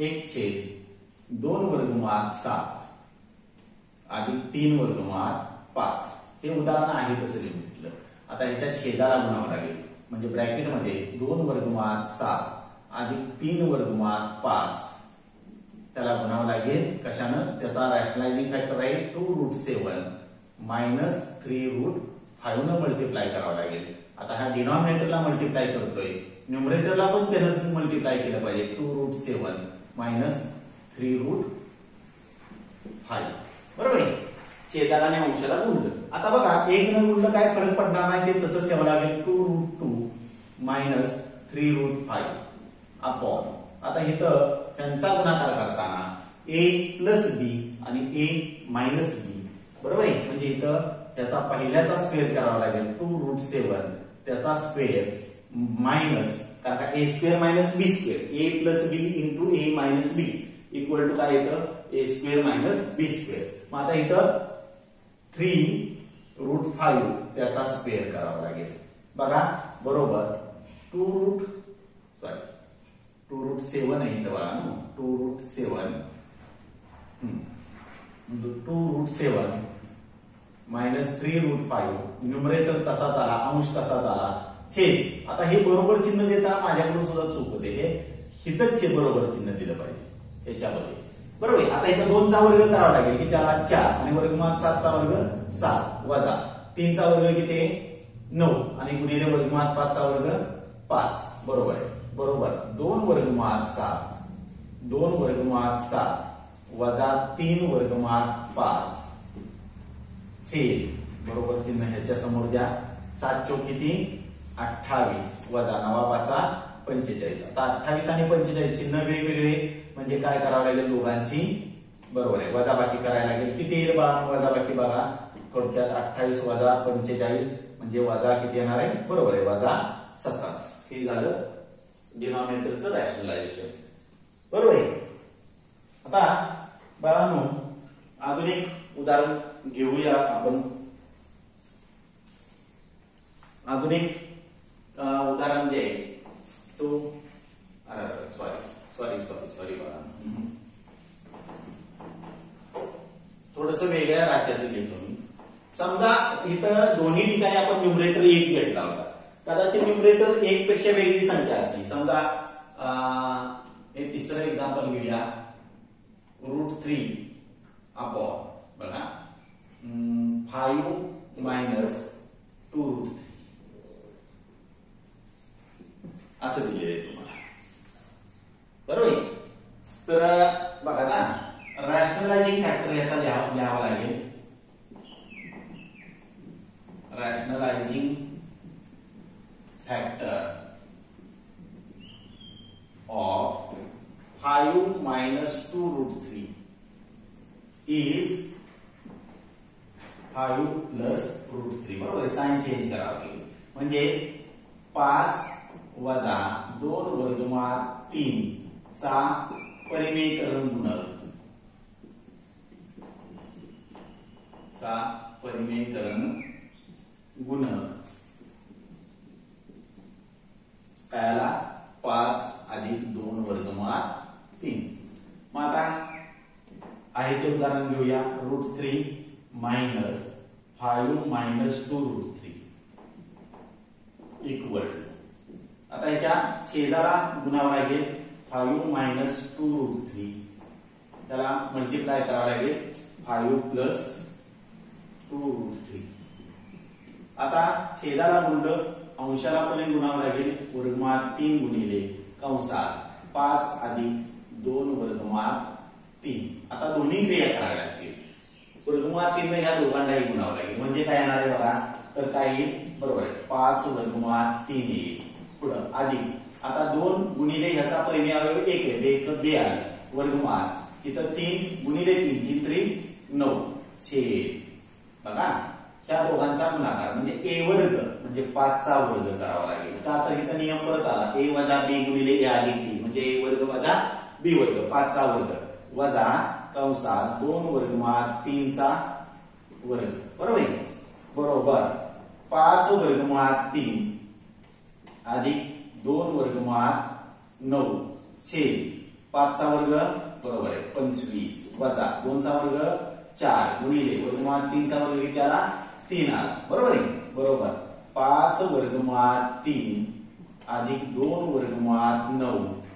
[SPEAKER 1] 1/2√7 अधिक 3√5 हे उदाहरण आहे तसं लिहिलं. आता ह्याच्या छेदाला गुणावं लागेल, म्हणजे ब्रॅकेटमध्ये 2√7 अधिक 3√5 त्याला गुणावं लागेल. कशानं, त्याचा रॅशनलायझिंग फॅक्टर आहे 2√7 मायनस 3√5 न मल्टिप्लाय करावं लागेल. आता हा डिनॉमिनेटरला मल्टिप्लाय करतोय, न्यूमरेटरला पण त्यानंच मल्टिप्लाय केलं पाहिजे. 2√7 मायनस 3√5 बरोबर आहे. छेदाला आणि अंशाला गुणलं. आता बघा, एक न गुणलं काय फरक पडणार नाही, ते तसंच ठेवावं लागेल. 2√2 मायनस 3√5 अपॉन. आता इथं त्यांचा गुणाकार करताना a प्लस बी आणि a मायनस बी बरोबर आहे. म्हणजे इथं त्याचा पहिल्याचा स्क्वेअर करावा लागेल 2√7 त्याचा स्क्वेअर मायनस कारण का a square minus b square, a plus B into a minus B equal to काय येतं, a square minus b square. मग आता इथं 3√5 त्याचा स्क्वेअर करावा लागेल. बघा बरोबर 2√7 आहे इथं बघा ना, 2√7 मायनस 3√5 न्यूमरेटर तसाच आला, अंश तसाच आला, छेद. आता हे बरोबर चिन्ह देताना माझ्याकडून सुद्धा चूक होते, हे हितच बरोबर चिन्ह दिलं पाहिजे याच्यामध्ये बरोबर. आता इथं 2चा वर्ग करावा लागेल की त्याला 4 आणि वर्गमुळात 7चा वर्ग 7 वजा 3चा वर्ग किती 9 आणि गुणिले वर्गमुळात 5चा वर्ग 5 बरोबर आहे. बरोबर 2√7 वजा 3√5 छेद बरोबर चिन्ह ह्याच्या समोर द्या. 7 चौक किती 28 वजा 9 45. आता 28 आणि 45 चिन्ह वेगवेगळे म्हणजे काय करावं लागेल दोघांची बरोबर आहे वजाबाकी करायला लागेल. किती येईल वजाबाकी बघा थोडक्यात 28 वजा 45 म्हणजे वजा किती येणार आहे बरोबर आहे वजा 17. हे झालं डिनॉमिनेटरचं रॅशनलायझेशन बरोबर आहे. आता बाळांनो अजून एक उदाहरण घेऊया आपण. अजून एक उदाहरण जे आहे तो सॉरी बाळा थोडस वेगळ्या राज्याचं घेतो मी. समजा इथं दोन्ही ठिकाणी आपण न्यूमरेटर 1 घेतला होता. कदाचित न्यूमरेटर 1 पेक्षा वेगळी संख्या असली. समजा हे तिसरं एक्झाम्पल घेऊया √3 अपॉन बघा 5 मायनस 2√3 असं दिलेलं आहे तुम्हाला बरोबर. तर बघा ना रॅशनलायझिंग फॅक्टर याचा लिहावा लागेल. रॅशनलायझिंग फॅक्टर ऑफ 5 मायनस 2√3 इज 5 प्लस √3 बरोबर. साइन चेंज करावं लागेल म्हणजे 5 वजा 2√3 चा परिमेयीकरण गुणक चा परिमेयकरण गुणक काय आला 5 अधिक 2 वर्गमुळात 3. मग आता आहे ते उदाहरण घेऊया. √3 मायनस 5 मायनस 2 √3 इक्वल. आता याच्या छेदाला गुणावं लागेल 5 मायनस 2 √3, त्याला मल्टिप्लाय करावं लागेल 5 प्लस 2 √3. आता छेदाला गुणलं अंशाला पण गुणावं लागेल वर्गमुळात 3 गुणिले कंसात 5 अधिक 2 वर्गमुळात 3. आता दोन्ही क्रिया कराव्या लागतील. वर्गमुळात 3 ह्या दोघांनाही गुणावं लागेल. म्हणजे काय येणार आहे बघा, तर काय येईल बरोबर आहे 5 वर्गमुळात 3 येईल. पुढं अधिक आता 2 गुणिले ह्याचा परिमेय अवयव 1 आहे, 2 आले वर्गमुळात इथं 3 गुणिले 3 3 3 9 छेद. बघा ह्या दोघांचा गुणाकार म्हणजे a वर्ग म्हणजे 5 चा वर्ग करावा लागेल. का तर इथं नियम परत आला a वजा b गुणिले a अधिक b म्हणजे a वर्ग वजा b वर्ग 5 चा वर्ग वजा कंसात 2 वर्गमुळात 3 चा वर्ग. बरोबर आहे. बरोबर 5 वर्गमुळात 3 अधिक 2 वर्गमुळात 9 छेद 5 चा वर्ग बरोबर आहे 25 वजा 2 चा वर्ग 4 गुणिले वर्गमुळात 3 चा वर्ग किती आला 3 आला. बरोबर आहे. बरोबर 5 वर्गमुळात 3 अधिक 2 वर्गमुळात 9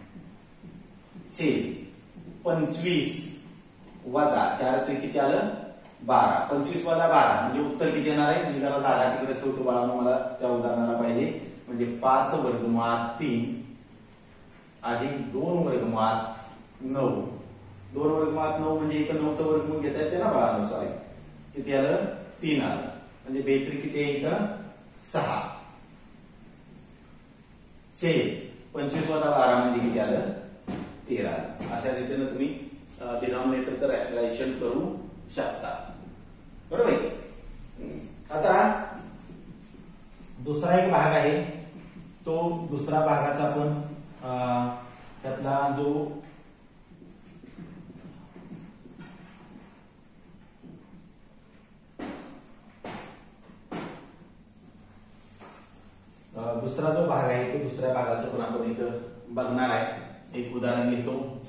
[SPEAKER 1] छेद 25 वजा 4 ते किती आलं 12. 25 वजा 12 म्हणजे उत्तर किती येणार आहे. मी जरा धागा तिकडे ठेवतो बाळांनो, मला त्या उदाहरणाला पाहिजे. म्हणजे 5 वर्गमुळात 3 अधिक 2 वर्गमुळात 9. 2 वर्गमुळात 9 म्हणजे इथं 9 चं वर्गमूळ घेता येते ना बाळांनो. सॉरी किती आलं 3 आलं. म्हणजे बेहतरी किती आहे इथं 6 छेद 25 वजा 12 म्हणजे किती आलं 13. अशा रीतीने तुम्ही डिनॉमिनेटरचं रॅशनलायझेशन करू शकता. बरोबर आहे. आता दुसरा एक भाग आहे, तो दुसरा भागाचा आपण त्यातला जो दुसरा जो भाग आहे तो दुसऱ्या भागाचं पण आपण इथं बघणार आहे. एक उदाहरण घेतो.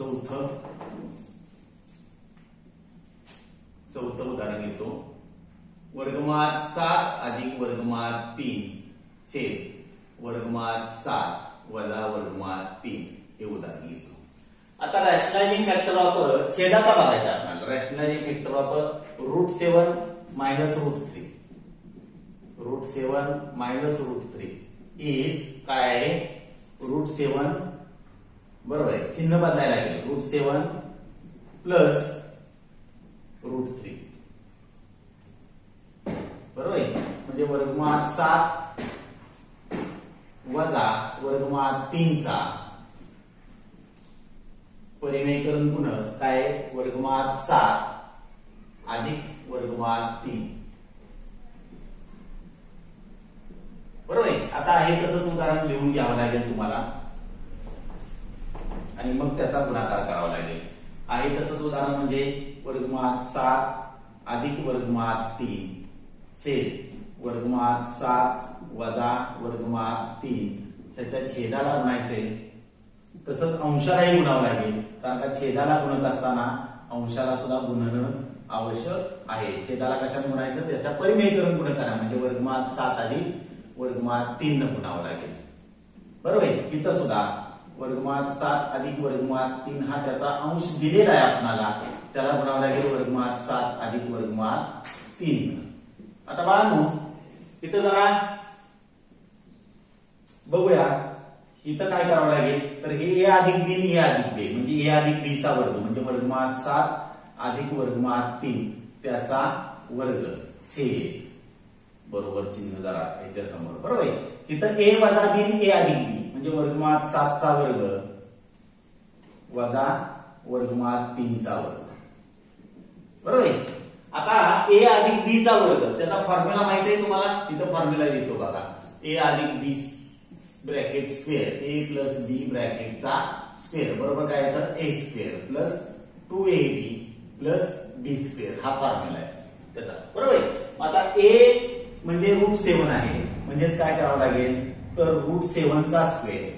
[SPEAKER 1] चौथं उदाहरण घेतो. वर्गमुळात 7 अधिक वर्गमुळात 3 छेद वर्गमुळात 7 वजा वर्गमुळात 3 हे उदाहरण घेतो. आता रॅशनलायझिंग फॅक्टर वापर छेदाचा बघायचा आपल्याला. रॅशनलायझिंग फॅक्टर वापर √7 मायनस √3 √7 मायनस √3 इज काय आहे √7 बरोबर आहे. चिन्ह बदलायला लागेल √7 प्लस √3 बरोबर आहे. म्हणजे वर्गमुळात 7 वजा वर्गमुळात 3 चा परिमेयकरण गुणक काय वर्गमुळात 7 अधिक वर्गमुळात 3. बरोबर आहे. आता आहे तसंच उदाहरण लिहून घ्यावं लागेल तुम्हाला आणि मग त्याचा गुणाकार करावा लागेल. आहे तसंच उदाहरण म्हणजे वर्गमुळात 7 अधिक वर्गमुळात 3 छेद वर्गमुळात 7 वजा वर्गमुळात 3 त्याच्या छेदाला गुणायचे. तसंच अंशालाही गुणावं लागेल, कारण का छेदाला गुणत असताना अंशाला सुद्धा गुणणं आवश्यक आहे. छेदाला कशाने गुणायचं त्याच्या परिमेयकरण गुणकारा म्हणजे वर्गमुळात 7 अधिक वर्गमुळात 3 न गुणावं लागेल. बरोबर आहे. इथं सुद्धा वर्गमुळात 7 अधिक वर्गमुळात 3 हा त्याचा अंश दिलेला आहे आपल्याला, त्याला गुणावं लागेल वर्गमुळात 7 अधिक वर्गमुळात 3. आता बाळांनो इथं जरा बघूया इथं काय करावं लागेल. तर हे a अधिक b आणि a अधिक b म्हणजे a अधिक b चा वर्ग म्हणजे वर्गमुळात 7 अधिक वर्गमुळात 3 त्याचा वर्ग छेद बरोबर चिन्ह जरा याच्या समोर. बरोबर आहे. इथं a वजा b आणि a अधिक b म्हणजे वर्गमुळात 7 चा वर्ग वजा वर्गमुळात 3 चा वर्ग. बरोबर आहे. आता a अधिक b चा वर्ग त्याचा फॉर्म्युला माहिती आहे तुम्हाला. इथं फॉर्म्युला लिहितो बघा. a अधिक b bracket square a plus b ब्रॅकेटचा स्क्वेअर बरोबर काय तर a square plus 2ab plus b square हा फॉर्म्युला आहे. त्याचा, बरोबर आहे. आता ए म्हणजे √7 आहे, म्हणजेच काय करावं लागेल तर √7 चा square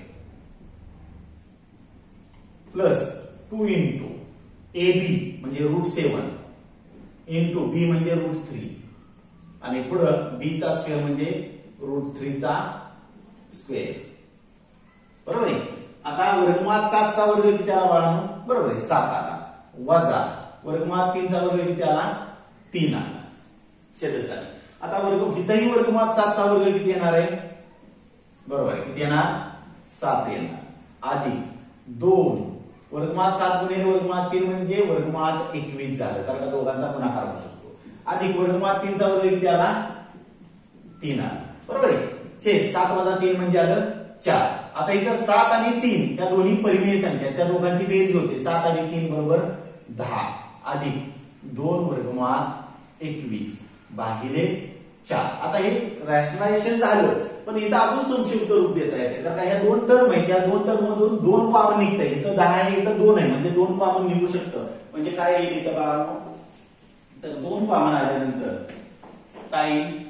[SPEAKER 1] plus 2 into A B म्हणजे √7 इंटू बी म्हणजे √3 आणि पुढं बी चा स्क्वेअर म्हणजे √3 चा स्क्वेअर, बरोबर आहे. आता वर्गमुळात 7 चा वर्ग किती आला बाळांनो, बरोबर आहे 7 आला, वजा वर्गमुळात 3 चा वर्ग किती आला 3 आला, छेदस्थानी. आता इथंही वर्गमुळात 7 चा वर्ग किती येणार आहे, बरोबर आहे, किती येणार 7 येणार, अधिक 2 वर्गमुळात 7 गुणिले वर्गमुळात 3 म्हणजे वर्गमुळात 21 झालं, कारण का दोघांचा गुणाकार होऊ शकतो, अधिक वर्गमुळात 3 चा वर्ग किती आला 3 आला, बरोबर आहे. छेद 7 वजा 3 म्हणजे आलं 4. आता इथं 7 आणि 3 त्या दोन्ही परिमेय संख्या, त्या दोघांची बेरीज होते, 7 आणि 3 बरोबर 10 अधिक 2 वर्गमुळात 21 भागिले 4. आता हे रॅशनलायझेशन झालं, पण इथं अजून संक्षिप्त रूप देता येते, कारण ह्या दोन टर्म आहेत, या दोन टर्म मधून 2 कॉमन निघत आहे. इथं 10 आहे, इथं 2 आहे, म्हणजे 2 कॉमन निघू शकतं. म्हणजे काय येईल इथं बाळांनो, तर 2 कॉमन आल्यानंतर काय येईल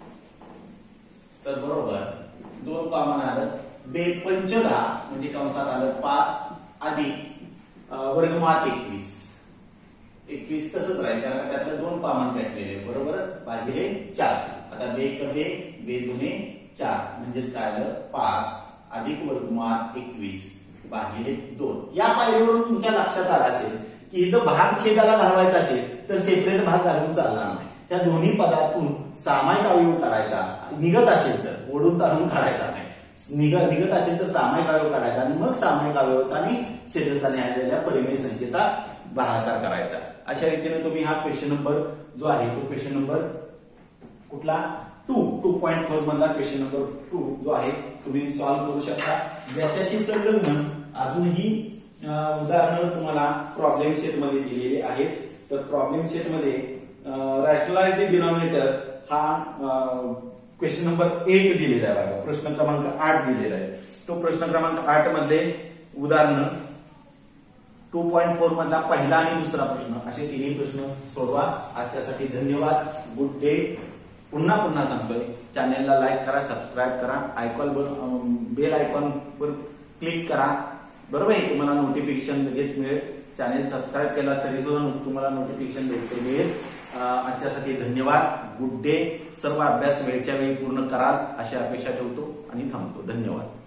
[SPEAKER 1] तर बरोबर 2 कॉमन आलं, 2 पंच 10 म्हणजे कंसात आलं 5 अधिक वर्गमुळात 21 तसंच राहील, कारण त्यातलं 2 कॉमन काढलेले, बरोबर, भागिले 4. आता 2 × 2 2 × 4 म्हणजेच काय आलं 5 अधिक वर्गमुळात 21 भागिले 2. या पायरीवरून तुमच्या लक्षात आलं असेल की इथं भाग छेदाला घालवायचा असेल तर सेपरेट भाग घालून चालणार नाही. त्या दोन्ही पदातून सामायिक अवयव काढायचा, निघत असेल तर ओढून ताणून काढायचा नाही, निघत असेल तर सामायिक अवयव काढायचा आणि मग सामायिक अवयवाचा आणि छेदस्थानी आलेल्या परिमेय संख्येचा भागाकार करायचा. अशा रीतीने तुम्ही हा क्वेश्चन नंबर जो आहे तो क्वेश्चन नंबर कुठला 2.4 मधला क्वेश्चन नंबर 2 जो आहे तुम्ही सॉल्व्ह करू शकता. ज्याच्याशी संलग्न अजूनही उदाहरणं तुम्हाला प्रॉब्लेम सेट मध्ये दिलेले आहेत. तर प्रॉब्लेम सेट मध्ये रॅशनलाइज्ड डिनॉमिनेटर हा क्वेश्चन नंबर 8 दिलेला आहे बघा, प्रश्न क्रमांक 8 दिलेला आहे. तो प्रश्न क्रमांक 8 मधले उदाहरण 2.4 मधला पहिला आणि दुसरा प्रश्न असे तिन्ही प्रश्न सोडवा. आजच्यासाठी धन्यवाद, गुड डे. पुन्हा सांगतोय, चॅनेलला लाईक करा, सबस्क्राईब करा, बेल आयकॉन वर क्लिक करा, बरोबर आहे. तुम्हाला नोटिफिकेशन लगेच मिळेल. चॅनेल सबस्क्राईब केला तरी सुद्धा तुम्हाला नोटिफिकेशन मिळेल. आजच्यासाठी धन्यवाद, गुड डे. सर्व अभ्यास वेळच्या वेळी पूर्ण कराल अशी अपेक्षा ठेवतो आणि थांबतो. धन्यवाद.